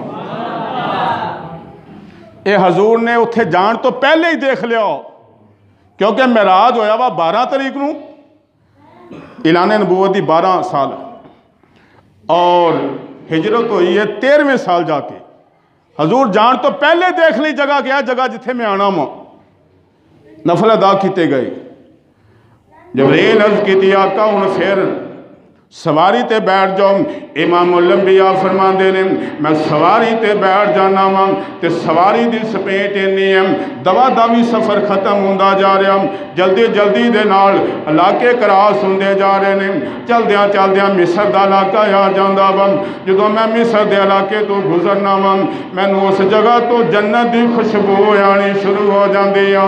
ये हजूर ने उत्थे जान तो पहले ही देख लिया, क्योंकि मेराज होया वा बारह तरीक नूं, ऐलान नबूवत दी बारह साल, और हिजरत हुई है तेरहवें साल जाके। हजूर जान तो पहले देख ली जगह, क्या जगह जिथे मैं आना वा। नफल अदा किए गए। जबरील अर्ज की, आका हुण फिर सवारी ते बैठ जाओ। इमामुल अंबिया फरमाते ने, मैं सवारी ते बैठ जाना वा, ते सवारी की स्पीड इन्नी है, दवा दवी सफ़र खत्म होंदा जा रहा, जल्दी जल्दी दे नाल इलाके क्रॉस होंदे जा रहे हैं। चलद्या चलद्या मिस्र का इलाका आ जाता वा। जो मैं मिस्र के इलाके तो गुजरना वा, मैनू उस जगह तो जन्नत की खुशबू आनी शुरू हो जाती है।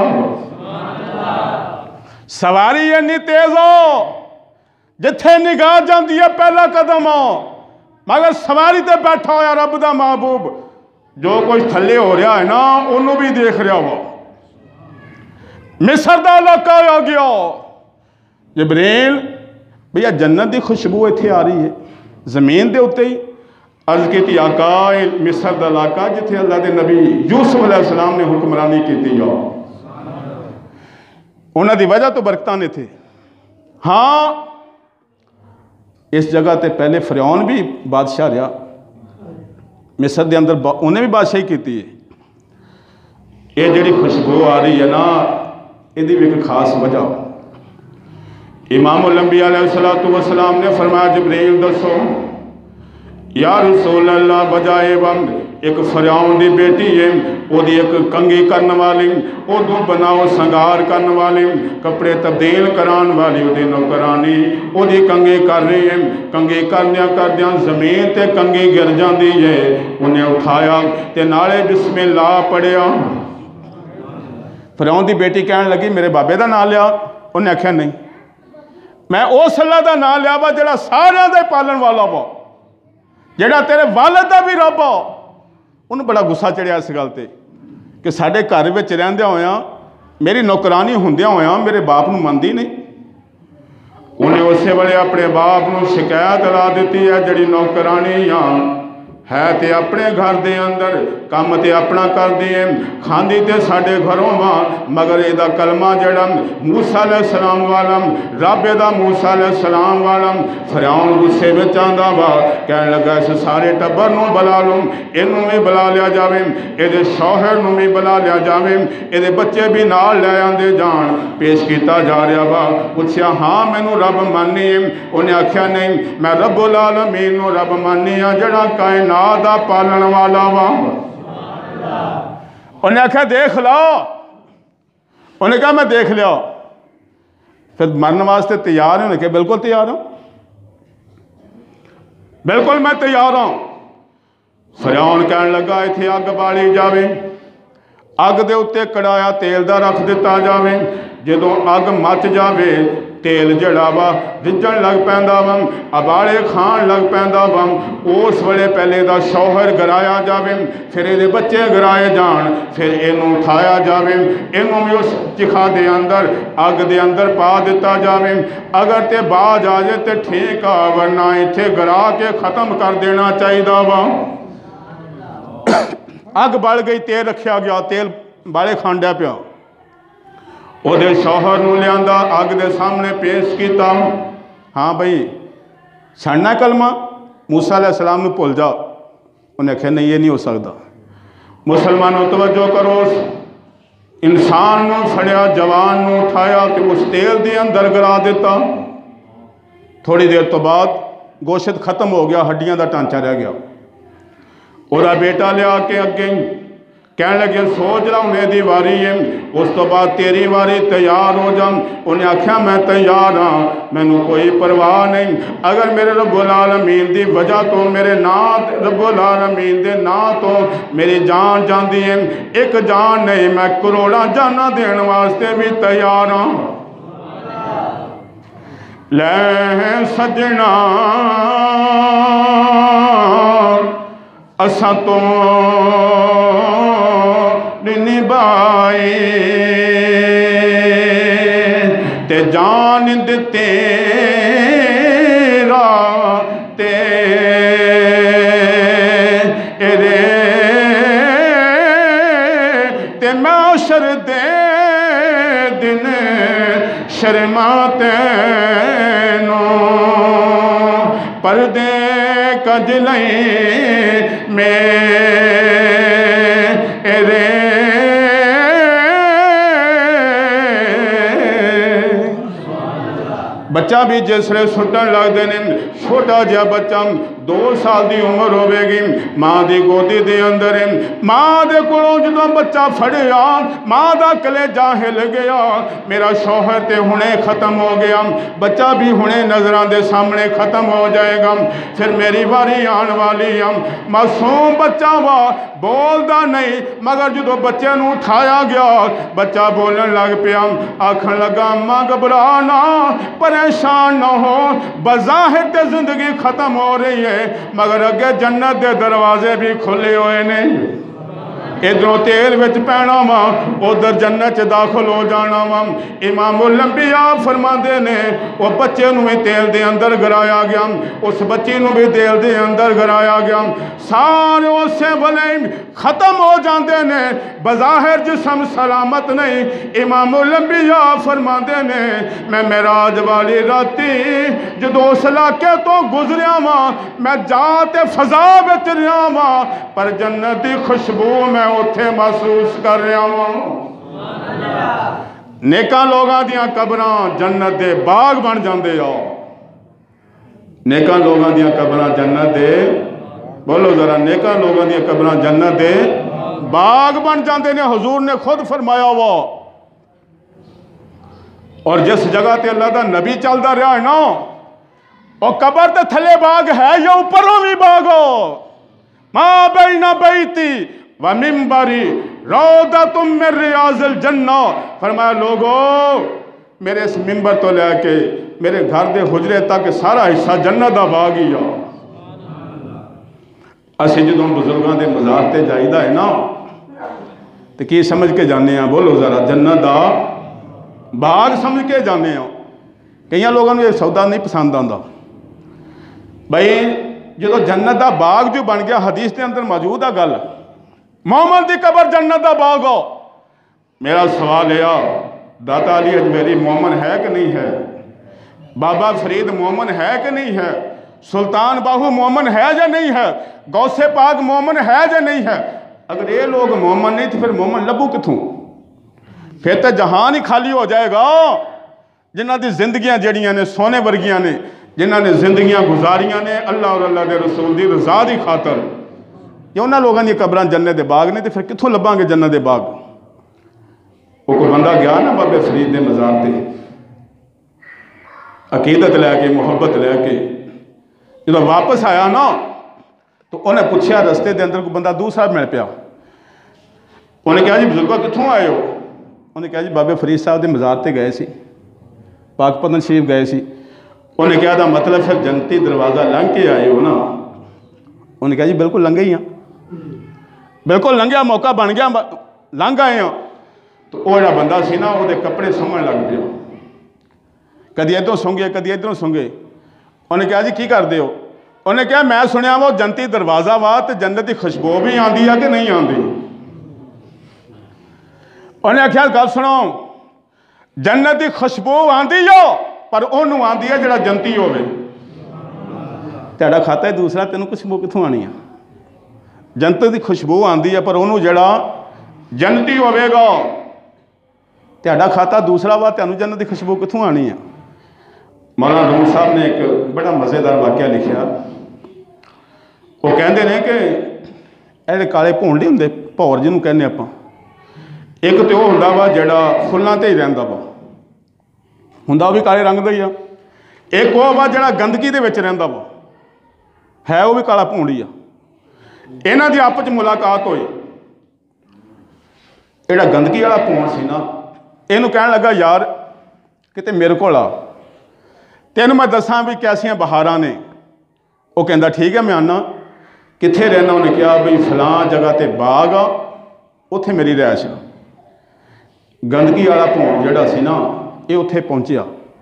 सवारी इन्नी तेज हो, जिथे निगाह जाती है पहला कदम हो, मगर सवारी ते बैठा होया रब दा महबूब, जो कुछ थले हो रहा है ना, उन्होंने भी देख रहा हो। मिस्र का इलाका आ गया। जबरील भैया जन्नत की खुशबू इत्थे आ रही है, जमीन के उत्ते ही। अर्ज की, आका मिस्र का इलाका जिथे अल्लाह के नबी यूसुफ अलैहिस्सलाम ने हुक्मरानी की, उन्हों की वजह तो बरकतां ने थे। हाँ, इस जगह ते पहले फिरौन भी बादशाह रहा, मिस्र के अंदर उन्हें भी बादशाही की है। ये जिहड़ी खुशबू आ रही है ना, इसकी भी एक खास वजह। इमामुल अंबिया अलैहिस्सलातु वस्सलाम ने फरमाया, जबरील दसो या रसूल अल्लाह, बजाए वम एक फिरौन की बेटी है, ओदी एक कंगी करने वाली, उदू बनाओ संगार करने वाली, कपड़े तब्दील कराने वाली उदी नौकरानी, उदी कंगी कर रही है। कंगी करदियां करदियां जमीन ते कंगी गिर जाती है। उन्हें उठाया ते नाले बिस्मिल्लाह पढ़िया। फिरौन की बेटी कहन लगी, मेरे बाबे का नाम लिया। उन्हें आख्या, नहीं, मैं उस अल्लाह का नाम लिया वा जिहड़ा सारियां दे पालन वाला वा, जिहड़ा तेरे वालिद दा भी रब आ। उन्हें बड़ा गुस्सा चढ़िया इस गल ते कि साडे घर विच रहिंदियां होया, मेरी नौकरानी हुंदियां होया मेरे बाप नूं मनदी नहीं। उन्हें उस वेले अपने बाप नूं शिकायत ला दी है, जिहड़ी नौकरानी आ है ते अपने घर दे अंदर काम ते अपना करदी है, खांदी ते साडे घरों वा, मगर इहदा कलमा जिहड़ा मूसा अलैहिस्सलाम वाला, रब इहदा मूसा अलैहिस्सलाम वाला। फिरौन गुस्से विच आंदा वा, कहण लगा, इस सारे टब्बर नूं बुला लो, इहनूं भी बुला लिया जावे, इहदे शौहर नूं भी बुला लिया जावे, इहदे बच्चे भी नाल लै आंदे जाण। पेश किया जा रहा वा। पुछया, हाँ मैनूं रब मानी है? उन्हें आख्या, नहीं, मैं रब्बुल आलमीन नूं रब मानी आ, जिहड़ा कायनात दा पालन वाला वा। उन्हें आख्या, देख लो। उन्हें कहा, मैं देख लिया। फिर मरने वास्ते तैयार है? उन्हें कहा, बिल्कुल तैयार हूं, बिल्कुल मैं तैयार हूं। फिरौन कहन लगा, इत्थे अग बाली जावे, अग दे उत्ते कड़ाया तेल दा रख दिता जावे, जदों अग मच जावे तेल जड़ा वा रिझण लग पैंदा वा, अबाले खाण लग पैंदा वा। उस वेले पहले दा शौहर गिराया जावे, फिर ये बच्चे गिराए जान, फिर इनू उठाया जावे, इनू भी उस चिखा दे अंदर अग दे अंदर पा दिता जावे। अगर ते बाज आ जाए तो ठीक आ, वरना इत्थे गिरा के खत्म कर देना चाहिए वा। अग बल गई, तेल रखा गया, तेल बाले खांडा पिया। ਉਹਦੇ शौहर ਨੂੰ ਲਿਆਂਦਾ, अग ਦੇ सामने पेश किया। हाँ बई छड़ना कलमा, मूसा अलैहिस्सलाम ਨੂੰ भुल जा। उन्हें आख्या नहीं, ये नहीं हो सकता। मुसलमानों तवज्जो करो, इंसान ਨੂੰ फड़िया, जवान ਨੂੰ उठाया तो उस तेल के अंदर गिरा दिता। थोड़ी देर तो बाद गोश्त खत्म हो गया, हड्डियां का ढांचा रह गया। ਉਹਦਾ बेटा लिया के अगे कह लगे सोच रहा उन्हें दी वारी है, उस तो बाद तेरी वारी, तैयार हो जा। उन्हें आख्या मैं तैयार हाँ, मैनू कोई परवाह नहीं। अगर मेरे रब्बुल आलमीन दी वजह तो, मेरे ना रब्बुल आलमीन दे ना तो मेरी जान जाती है, एक जान नहीं, मैं करोड़ा जाना देने वास्ते भी तैयार हाँ। ले सजना असा तो निभाए ते जान दिते ते रे ते महशर दे दिन शर्मा तैनो पर्दे कजलई मेरे बच्चा भी जिसले सुटन लगते हैं, छोटा जहा बच्चा दो साल की उम्र होगी, माँ की गोदी के अंदर है, माँ के कोलों जो बच्चा फड़िया, माँ का कलेजा हिल गया। मेरा शौहर तो हुणे खत्म हो गया, बच्चा भी हुणे नज़रों के सामने खत्म हो जाएगा, फिर मेरी वारी आने वाली है। मासूम बच्चा वा, बोलता नहीं, मगर जो बच्चे को उठाया गया, बच्चा बोलन लग पिया, आखन लगा अम्मा घबरा ना, परेशान न हो, बज़ाहिर ते जिंदगी खत्म हो रही है, मगर अगे जन्नत के दरवाजे भी खुले हुए ने। इधरों तेल विच पैना वा, उधर जन्नत च दाखिल हो जाना वा। इमामुल अंबिया फरमाते ने वो बच्चे नूं भी तेल दे अंदर गिराया गया, उस बच्ची नूं भी तेल दे अंदर गिराया गया। सारे उसे वेले खत्म हो जाते ने, बज़ाहिर जिस्म सलामत नहीं। इमामुल अंबिया फरमाते ने मैं मेराज वाली राती जदों उस इलाके तो गुजरिया वा, मैं जाते फजा विच रहा वा, पर जन्नत की खुशबू मैं उत्थे महसूस कर रहा हूं। नेकां लोगां दियां कबरां जन्नत दे बाग बन जांदे आ। नेकां लोगां दियां कबरां जन्नत दे, बोलो जरा, नेकां लोगां दियां कबरां जन्नत दे बाग बन जाते हैं। हुजूर ने खुद फरमाया वा। और जिस जगह ते अल्लाह दा नबी चलता रहा है ना, और कबर ते थले बाग है या ऊपरों भी बाग हो। मां बैना बैती व मिंबरी रौदतुम मिन रियाज़िल जन्ना। फरमाया लोगो, मेरे इस मिंबर तो लैके मेरे घर के हुजरे तक सारा हिस्सा जन्नत का बाग ही आ। असीं जदों बुजुर्गों के मज़ार ते जाईदा है ना, तो की समझ के जाने हैं, बोलो जरा, जन्नत का बाग समझ के जाने हैं। कई लोगों को यह सौदा नहीं पसंद आता। भाई जो जन्नत का बाग जो बन गया, हदीस के अंदर मौजूद है गल, मोहम्मद की कबर जन्नत का बाग हो। मेरा सवाल है, दाता अली अजमेरी मोमन है कि नहीं है? बाबा फरीद मोमन है कि नहीं है? सुल्तान बाहू मोमन है या नहीं है? गौसे पाक मोमन है या नहीं है? अगर ये लोग मोमन नहीं तो फिर मोमन लभू किथों? फिर तो जहान ही खाली हो जाएगा। जिन्हों की जिंदगियां जड़ियां ने सोने वर्गियां ने, जिन्हों ने जिंदगियां गुजारियां ने अल्लाह और अल्लाह के रसूल की रजा की खातर, ये उन्होंने लोगों की कबरां जन्नत के बाग ने, तो फिर कितों लभांगे जन्नत के बाग? वो कोई बंदा गया ना बाबे फरीद के मज़ार से, अकीदत लैके मुहब्बत लैके, जो वापस आया ना, तो उन्हें पूछा रस्ते के अंदर कोई बंदा दूसरा मिल पिया। उन्हें कहा जी बुजुर्गो कितों आए हो? उन्हें कहा जी बाबे फरीद साहब के मज़ार से गए सी। पाक पतन शरीफ गए सी। उन्हें कहा दा मतलब फिर जन्नती दरवाज़ा लंघ के आए हो ना? उन्हें कहा जी बिल्कुल लंघे ही हाँ, बिल्कुल लंघिया, मौका बन गया, लंघ आए हाँ। तो वह जो बंदा सी ना वो कपड़े सुंघन लग पिया, कदी इधरों सुंघे कदी इधरों सुंघे। उन्हें कहा जी की करते हो? उन्हें कहा मैं सुनिया वो जन्नती दरवाज़ा वा तो जन्नत की खुशबू भी आती है कि नहीं आती? उन्हें आख्या गल सुनो, जन्नत की खुशबू आती हो पर उन्होंने आती है जो जन्नती होवे। तेरा खाता है दूसरा, तेन खुशबू कितों आनी है? जन्नत की खुशबू आती है पर उन्होंने जड़ा जन्नती होवेगा। तेरा खाता दूसरा वा, तेन जन्नत की खुशबू कितों आनी है? मौलाना रूम साहब ने एक बड़ा मज़ेदार वाक़या लिखा। वो कहते हैं कि ये काले भौंड नहीं होंगे, भौर जिन्हों कहने आप, एक तो वह होंदा वा जिहड़ा फुल्लां ते ही रहिंदा वा, हुंदा भी काले रंग दा ही आ। एक वह वा जिहड़ा गंदगी दे विच रहिंदा वा, है वो भी काला भौंड ही आ। इन्हां दी आपस च मुलाकात होई। जिहड़ा गंदगी वाला भौंड सी ना, इहनूं कहण लगा यार किते मेरे कोल आ, तैनूं मैं दसां भी कैसियां बहारां ने। वो कहंदा ठीक है मैं आना। कित्थे रहना? उन्हें कहा बई फलां जगह ते बाग आ, उत्थे मेरी रहायश आ। गंदगी वाला भौंड जिहड़ा सी ना ये उत्थे पहुंचिया,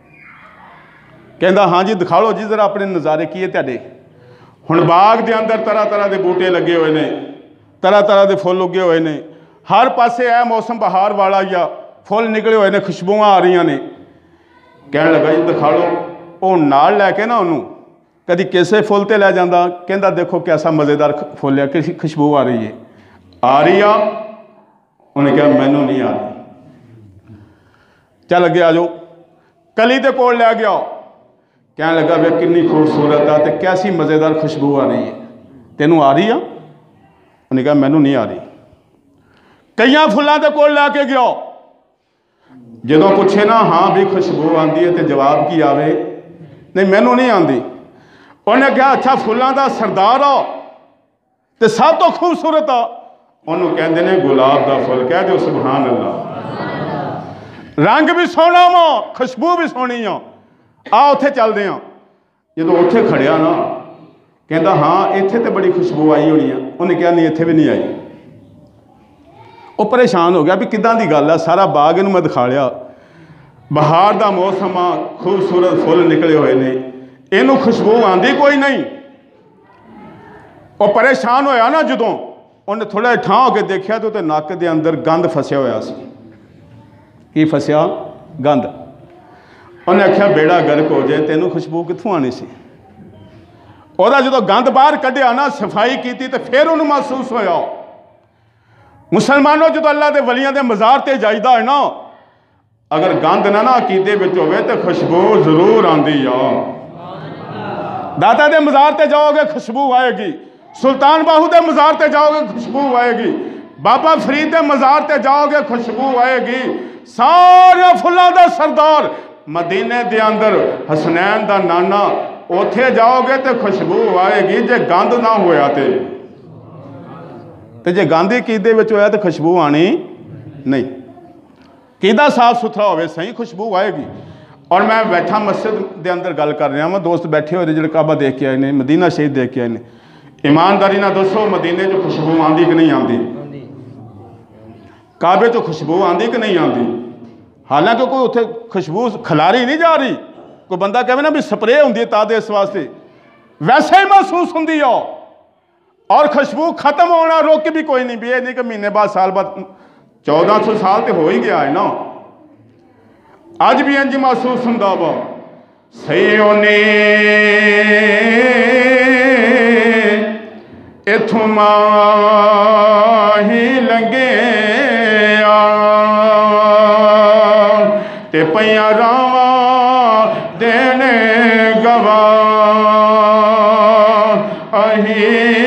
कहंदा हाँ जी दिखा लो जी जरा अपने नज़ारे की है तुहाडे। हुण बाग दे अंदर तरह तरह के बूटे लगे हुए ने, तरह तरह के फुल उगे हुए ने, हर पासे है मौसम बहार वाला ही आ, फुल निकले हुए ने, खुशबुआं आ रही ने। कहण लगा जी दिखा लो। वो नाल लैके ना उन्होंने कभी किसी फुल ते लै जांदा, कहंदा देखो कैसा मज़ेदार फुल है, किसी खुशबू आ रही है, आ रही आ। उन्हें कहा मैनू नहीं आ रही। चल अगे आ जाओ। कली दे कोल लै गया, कहने लगा वे कितनी खूबसूरत आ ते कैसी मज़ेदार खुशबू आ रही है, तेनू आ रही आ? उन्हें कहा मैनू नहीं आ रही। कई फुलों के कोल लैके गया, जो पूछे ना हाँ भी खुशबू आती है तो जवाब की आवे, नहीं मैनू नहीं आती। उन्हें कहा अच्छा फुलों का सरदार आ तो सब तो खूबसूरत आ? उन्होंने कहते हैं गुलाब का फुल, कह दो सुभान अल्लाह। रंग भी सोहना वा, खुशबू भी सोहनी आ, आ उत्थे चलते हैं। जो उत्थे खड़िया ना कहता हाँ इत्थे तो बड़ी खुशबू आई होनी है। उन्हें कहा नहीं इत्थे भी नहीं आई। वो परेशान हो गया भी किदां दी गल है, सारा बाग इनू मैं दिखा लिया, बहार का मौसम आ, खूबसूरत फुल निकले हुए ने, इनू खुशबू आती कोई नहीं। वो परेशान होया ना, जदों उन्हें थोड़ा ठां होकर देखा तो नक के अंदर गंद फसिया होया सी। की फसिया? गंद। उन्हें आख्या बेड़ा गर्क हो जाए, तेनू खुशबू कित्थों आनी सी? और जो गंद बाहर कढ़िया ना, सफाई की तो फिर उन्होंने महसूस होया। मुसलमानों जो अल्लाह के वलियां के मज़ार से जाइदा है ना, अगर गंद ना ना अकीदे विच होवे तो खुशबू जरूर आती आ। दाता के मज़ार से जाओगे खुशबू आएगी, सुल्तान बाहू के मज़ार से जाओगे खुशबू आएगी, बाबा फरीद के मज़ार से जाओगे खुशबू आएगी। सारे फुलों का सरदार मदीने के अंदर हसनैन का नाना, उथे जाओगे तो खुशबू आएगी। जे गंद ना होया तो जे गंद ही कीदे विच होया तो खुशबू आनी नहीं। कीदा साफ सुथरा होवे सही खुशबू आएगी। और मैं बैठा मस्जिद के अंदर गल कर रहा, मैं दोस्त बैठे हुए जो काबा देख के आए ने, मदीना शरीफ देख के आए ने। ईमानदारी ना दसो मदीने चो खुशबू आती कि नहीं आती? काबे चो खुशबू आती कि नहीं आती? हालांकि कोई उत्थे खुशबू खिलारी नहीं जा रही, कोई बंदा कहे ना भी स्प्रे होंगी ताद इस वास्ते, वैसे ही महसूस होंगी आ। और खुशबू खत्म होना रोक भी कोई नहीं, भी ये नहीं कि महीने बाद साल बाद, चौदह सौ साल तो हो ही गया है ना, अज भी इंज महसूस होंदा वा। सही ओने इथों माही लंघे ते पईयां रावां देने गवा, अही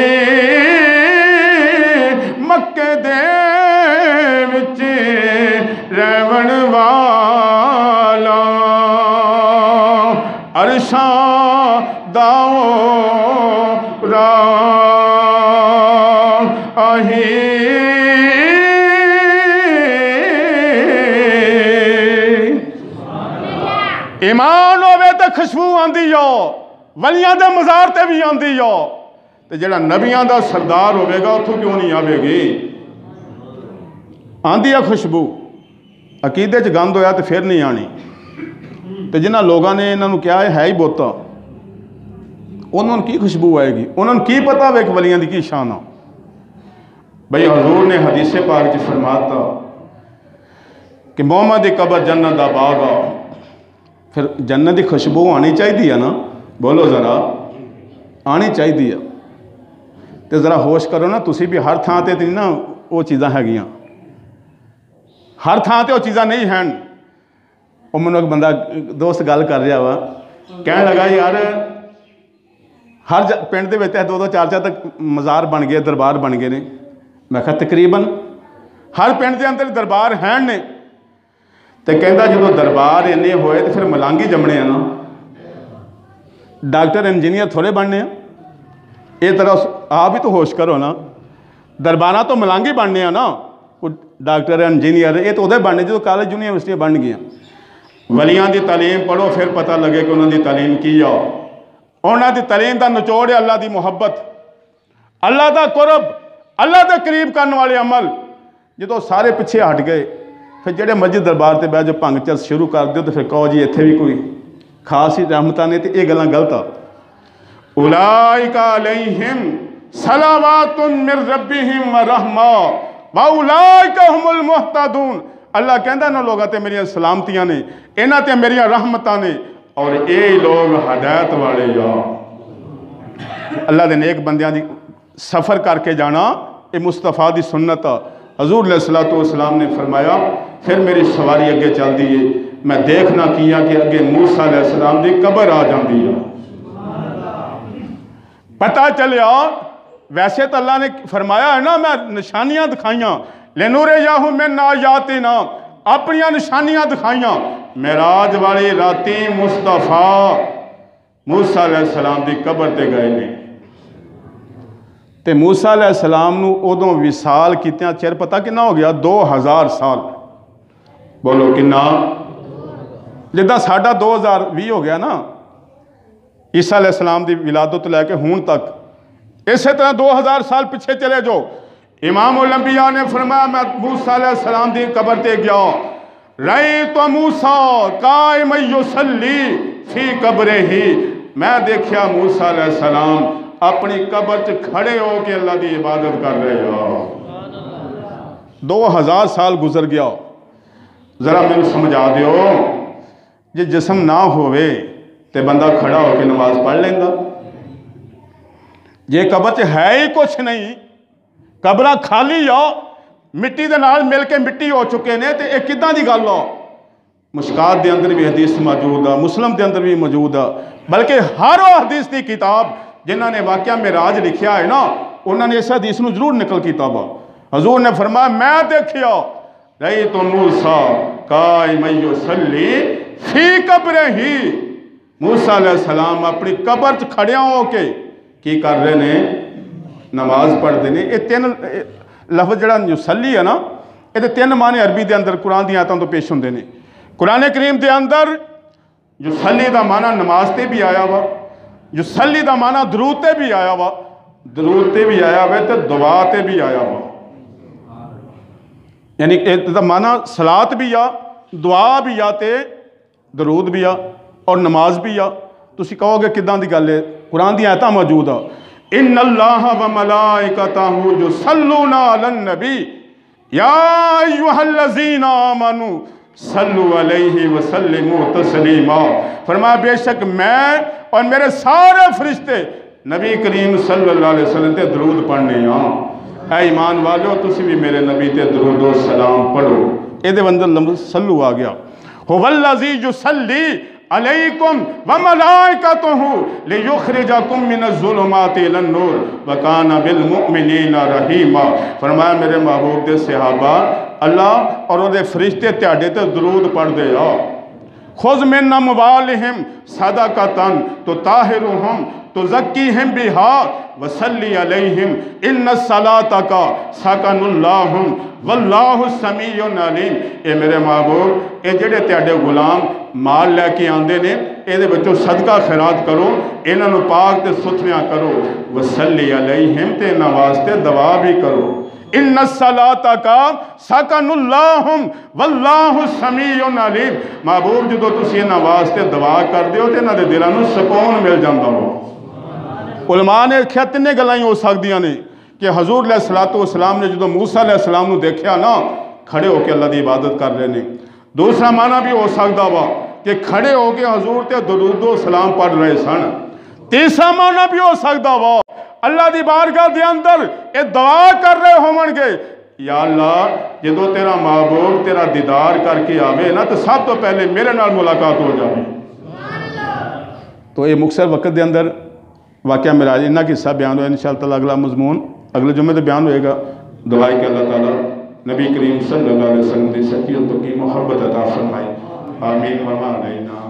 मक्के दे विच रहवन वाला, अरशां दाओ राम अही ایمان ہوے تے خوشبو آندی ہو، ولیاں دے مزار تے بھی آندی ہو، تے جڑا نبیاں دا سردار ہوے گا اتھوں کیوں نہیں آوے گی؟ آندی ہے خوشبو، عقیدے چ گند ہویا تے پھر نہیں آنی۔ تے جنہاں لوگاں نے انہاں نوں کیا ہے ہی بوتا، انہوں نے کی خوشبو آئے گی؟ انہوں نے کی پتا وے کہ ولیاں دی کی شان ہو؟ بھئی حضور نے حدیث پاک چ فرماتا کہ محمد دی قبر جنت دا باغ آ، پھر جنت دی خوشبو آنی چاہیے ہے نا؟ بولو ذرا، آنی چاہیے ہے۔ تے ذرا ہوش کرو نا، تسی بھی ہر تھان تے نہیں نا وہ چیزاں ہے گیاں، ہر تھان تے وہ چیزاں نہیں ہیں۔ وہ منوں ایک بندہ دوست گل کر رہا وا، کہنے لگا یار ہر پنڈ دے وچ دو دو چار چار تک مزار بن گئے، دربار بن گئے نے۔ میں کہا تقریباً ہر پنڈ دے اندر دربار ہیں نے۔ تے کہندا جدوں دربار انے ہوئے تے پھر ملانگی جمنے ہیں نا، ڈاکٹر انجینئر تھوڑے بننے ہیں۔ یہ طرح آپ بھی تو ہوش کرو نا، درباراں تو ملانگی بننے ہیں نا، ڈاکٹر انجینئر یہ تو ادھر بننے جو کالج یونیورسٹیاں بن گیا۔ ولیاں دی تعلیم پڑھو پھر پتہ لگے کہ انہوں دی تعلیم کی آؤ۔ انہوں دی تعلیم دا نچوڑ ہے اللہ دی محبت، اللہ دا قرب، اللہ دے قریب کرنے والے عمل۔ جدو سارے پیچھے ہٹ گئے پھر جڑے مسجد دربار تے بہ جو پنگ چل شروع کر دیو تو پھر کہو جی اتنے بھی کوئی خاص ہی رحمتاں نے، تے یہ گلاں غلط آ۔ اولئک علیہم صلوات من ربہم ورحمہ واولئک هم المہتدون۔ اللہ کہندا نہ لوگاں تے میری سلامتیاں نے، انہاں تے میری رحمتاں نے، اور اے لوگ ہدایت والے یا۔ اللہ دے نیک بندیاں دی سفر کر کے جانا یہ مصطفیٰ دی سنت آ۔ حضور علیہ الصلوۃ والسلام نے فرمایا پھر میری سواری اگے چل دیئے، میں دیکھنا کیا کہ اگے موسیٰ علیہ السلام دی قبر آ جان دیا۔ پتہ چلیا ویسے تو اللہ نے فرمایا ہے نا میں نشانیاں دکھائیاں، لِنُرِيَهُ مِنْ آیَاتِنَا، اپنیاں نشانیاں دکھائیاں۔ معراج والی راتی مصطفیٰ موسیٰ علیہ السلام دی قبر تے گئے نے، تے موسیٰ علیہ السلام نو ادوں وصال کیتیاں چیر پتہ کنا ہو گیا؟ دو ہزار سال۔ بولو کنا؟ جدہ ساڑھا دو ہزار بھی ہو گیا نا عیسیٰ علیہ السلام دی ولادت لے کے ہون تک، اسی طرح دو ہزار سال پیچھے چلے جو۔ امام الانبیاء نے فرمایا میں موسیٰ علیہ السلام دی قبر تے گیا، رأیت موسیٰ قائم یصلی فی قبرہ ہی، میں دیکھیا موسیٰ علیہ السلام اپنی قبر چ کھڑے ہو کے اللہ دی عبادت کر رہے ہو۔ دو ہزار سال گزر گیا۔ ذرا میں سمجھا دیو جی جسم نہ ہوئے تے بندہ کھڑا ہو کے نماز پڑھ لیندہ؟ یہ قبر چ ہے ہی کچھ نہیں، قبرہ خالی ہو، مٹی دے نال مل کے مٹی ہو چکے نے، تے ایک کداں دی گل ہو؟ مشکات دے اندر بھی حدیث موجود ہے، مسلم دے اندر بھی موجود ہے، بلکہ ہر وہ حدیث دی کتاب جنہاں نے واقعہ معراج لکھیا ہے نا انہوں نے اس حدیث نو ضرور نقل کیتا با۔ حضور نے فرمایا میں دیکھیا رأیت موسیٰ قائم یصلی فی قبرہ ہی، موسیٰ علیہ السلام اپنی قبر چ کھڑے ہو کے کی کر رہے نے؟ نماز پڑھ دینے۔ یہ تین لفظ جڑا یصلی ہے نا یہ تین معنی عربی دے اندر قرآن دی آیتاں تو پیش ہوندے نے۔ قرآن کریم دے اندر یصلی دا معنی نماز تے بھی آیا وا، یصلی دا معنی درود تے بھی آیا وا، درود تے بھی آیا وا تے دعا تے بھی آیا وا، یعنی دا معنی صلاۃ بھی آ، دعا بھی آ تے درود بھی آ اور نماز بھی آ۔ تسی کہو گے کداں دی گل ہے؟ قرآن دی آیتاں موجود آ، ان اللہ و ملائکتہ یصلون علی النبی یا ایھا الذین آمنوا صلوا علیہ وسلموا تسلیما۔ فرمایا بے شک میں اور میرے سارے فرشتے نبی کریم صلی اللہ علیہ وسلم تے درود پڑھنے ہاں۔ اے ایمان والو تسی بھی میرے نبی تے درود و سلام پڑھو۔ اے دے اندر لفظ صلو آ گیا۔ هو الذی یصلی علیکم وملائکتہ لیخرجکم من الظلمات الی النور وکان بالمؤمنین رحیما۔ فرمایا میرے محبوب دے صحابہ اللہ اور وہ دے فرشتے تیاڈے تے درود پڑھ دے آ، خذ من اموالہم صدقۃ تطہرہم تزکیہم بہا وصلی علیہم ان الصلاۃ سکن لہم واللہ سمیع علیم۔ اے میرے محبوب، اے جڑے تیاڈے غلام مال لے کے آندے نے، اے دے بچوں صدقہ خیرات کرو، انہاں نوں پاک تے ستھریاں کرو، وصلی علیہم تے انہاں واسطے دعا بھی کرو۔ ان الصلاۃ کا سکن لہم واللہ سمیع علیم۔ محبوب جدو تسی انہاں واسطے دعا کر دیو تے انہاں دے دلاں نوں سکون مل جاندا ہو۔ علماء نے کیا تینے گلائیں ہو سکدیاں نے کہ حضور علیہ السلام نے جدو موسیٰ علیہ السلام نے دیکھیا نا، کھڑے ہو کے اللہ دی عبادت کر رہے نے۔ دوسرا معنی بھی ہو سکتا ہوا کہ کھڑے ہو کے حضور تے درود و سلام پڑھ رہے سن۔ تیسرا معنی بھی ہو سکتا ہوا اللہ دی بارگاہ دے اندر اے دعا کر رہے ہون گے، یا اللہ جدو تیرا محبوب تیرا دیدار کر کے آوے نا تو سب تو پہلے میرے نال ملاقات ہو جائے۔ تو یہ مختصر وقت دے اندر واقعہ معراج انہاں کی سب بیان ہوئے، انشاءاللہ تعالیٰ اگلا مضمون اگلے جمعے تے بیان ہوئے گا۔ دعائے کہ اللہ تعالیٰ نبی کریم صلی اللہ علیہ وسلم دی سچی اور پکی محبت عطا فرمائے، آمین و ما علینا۔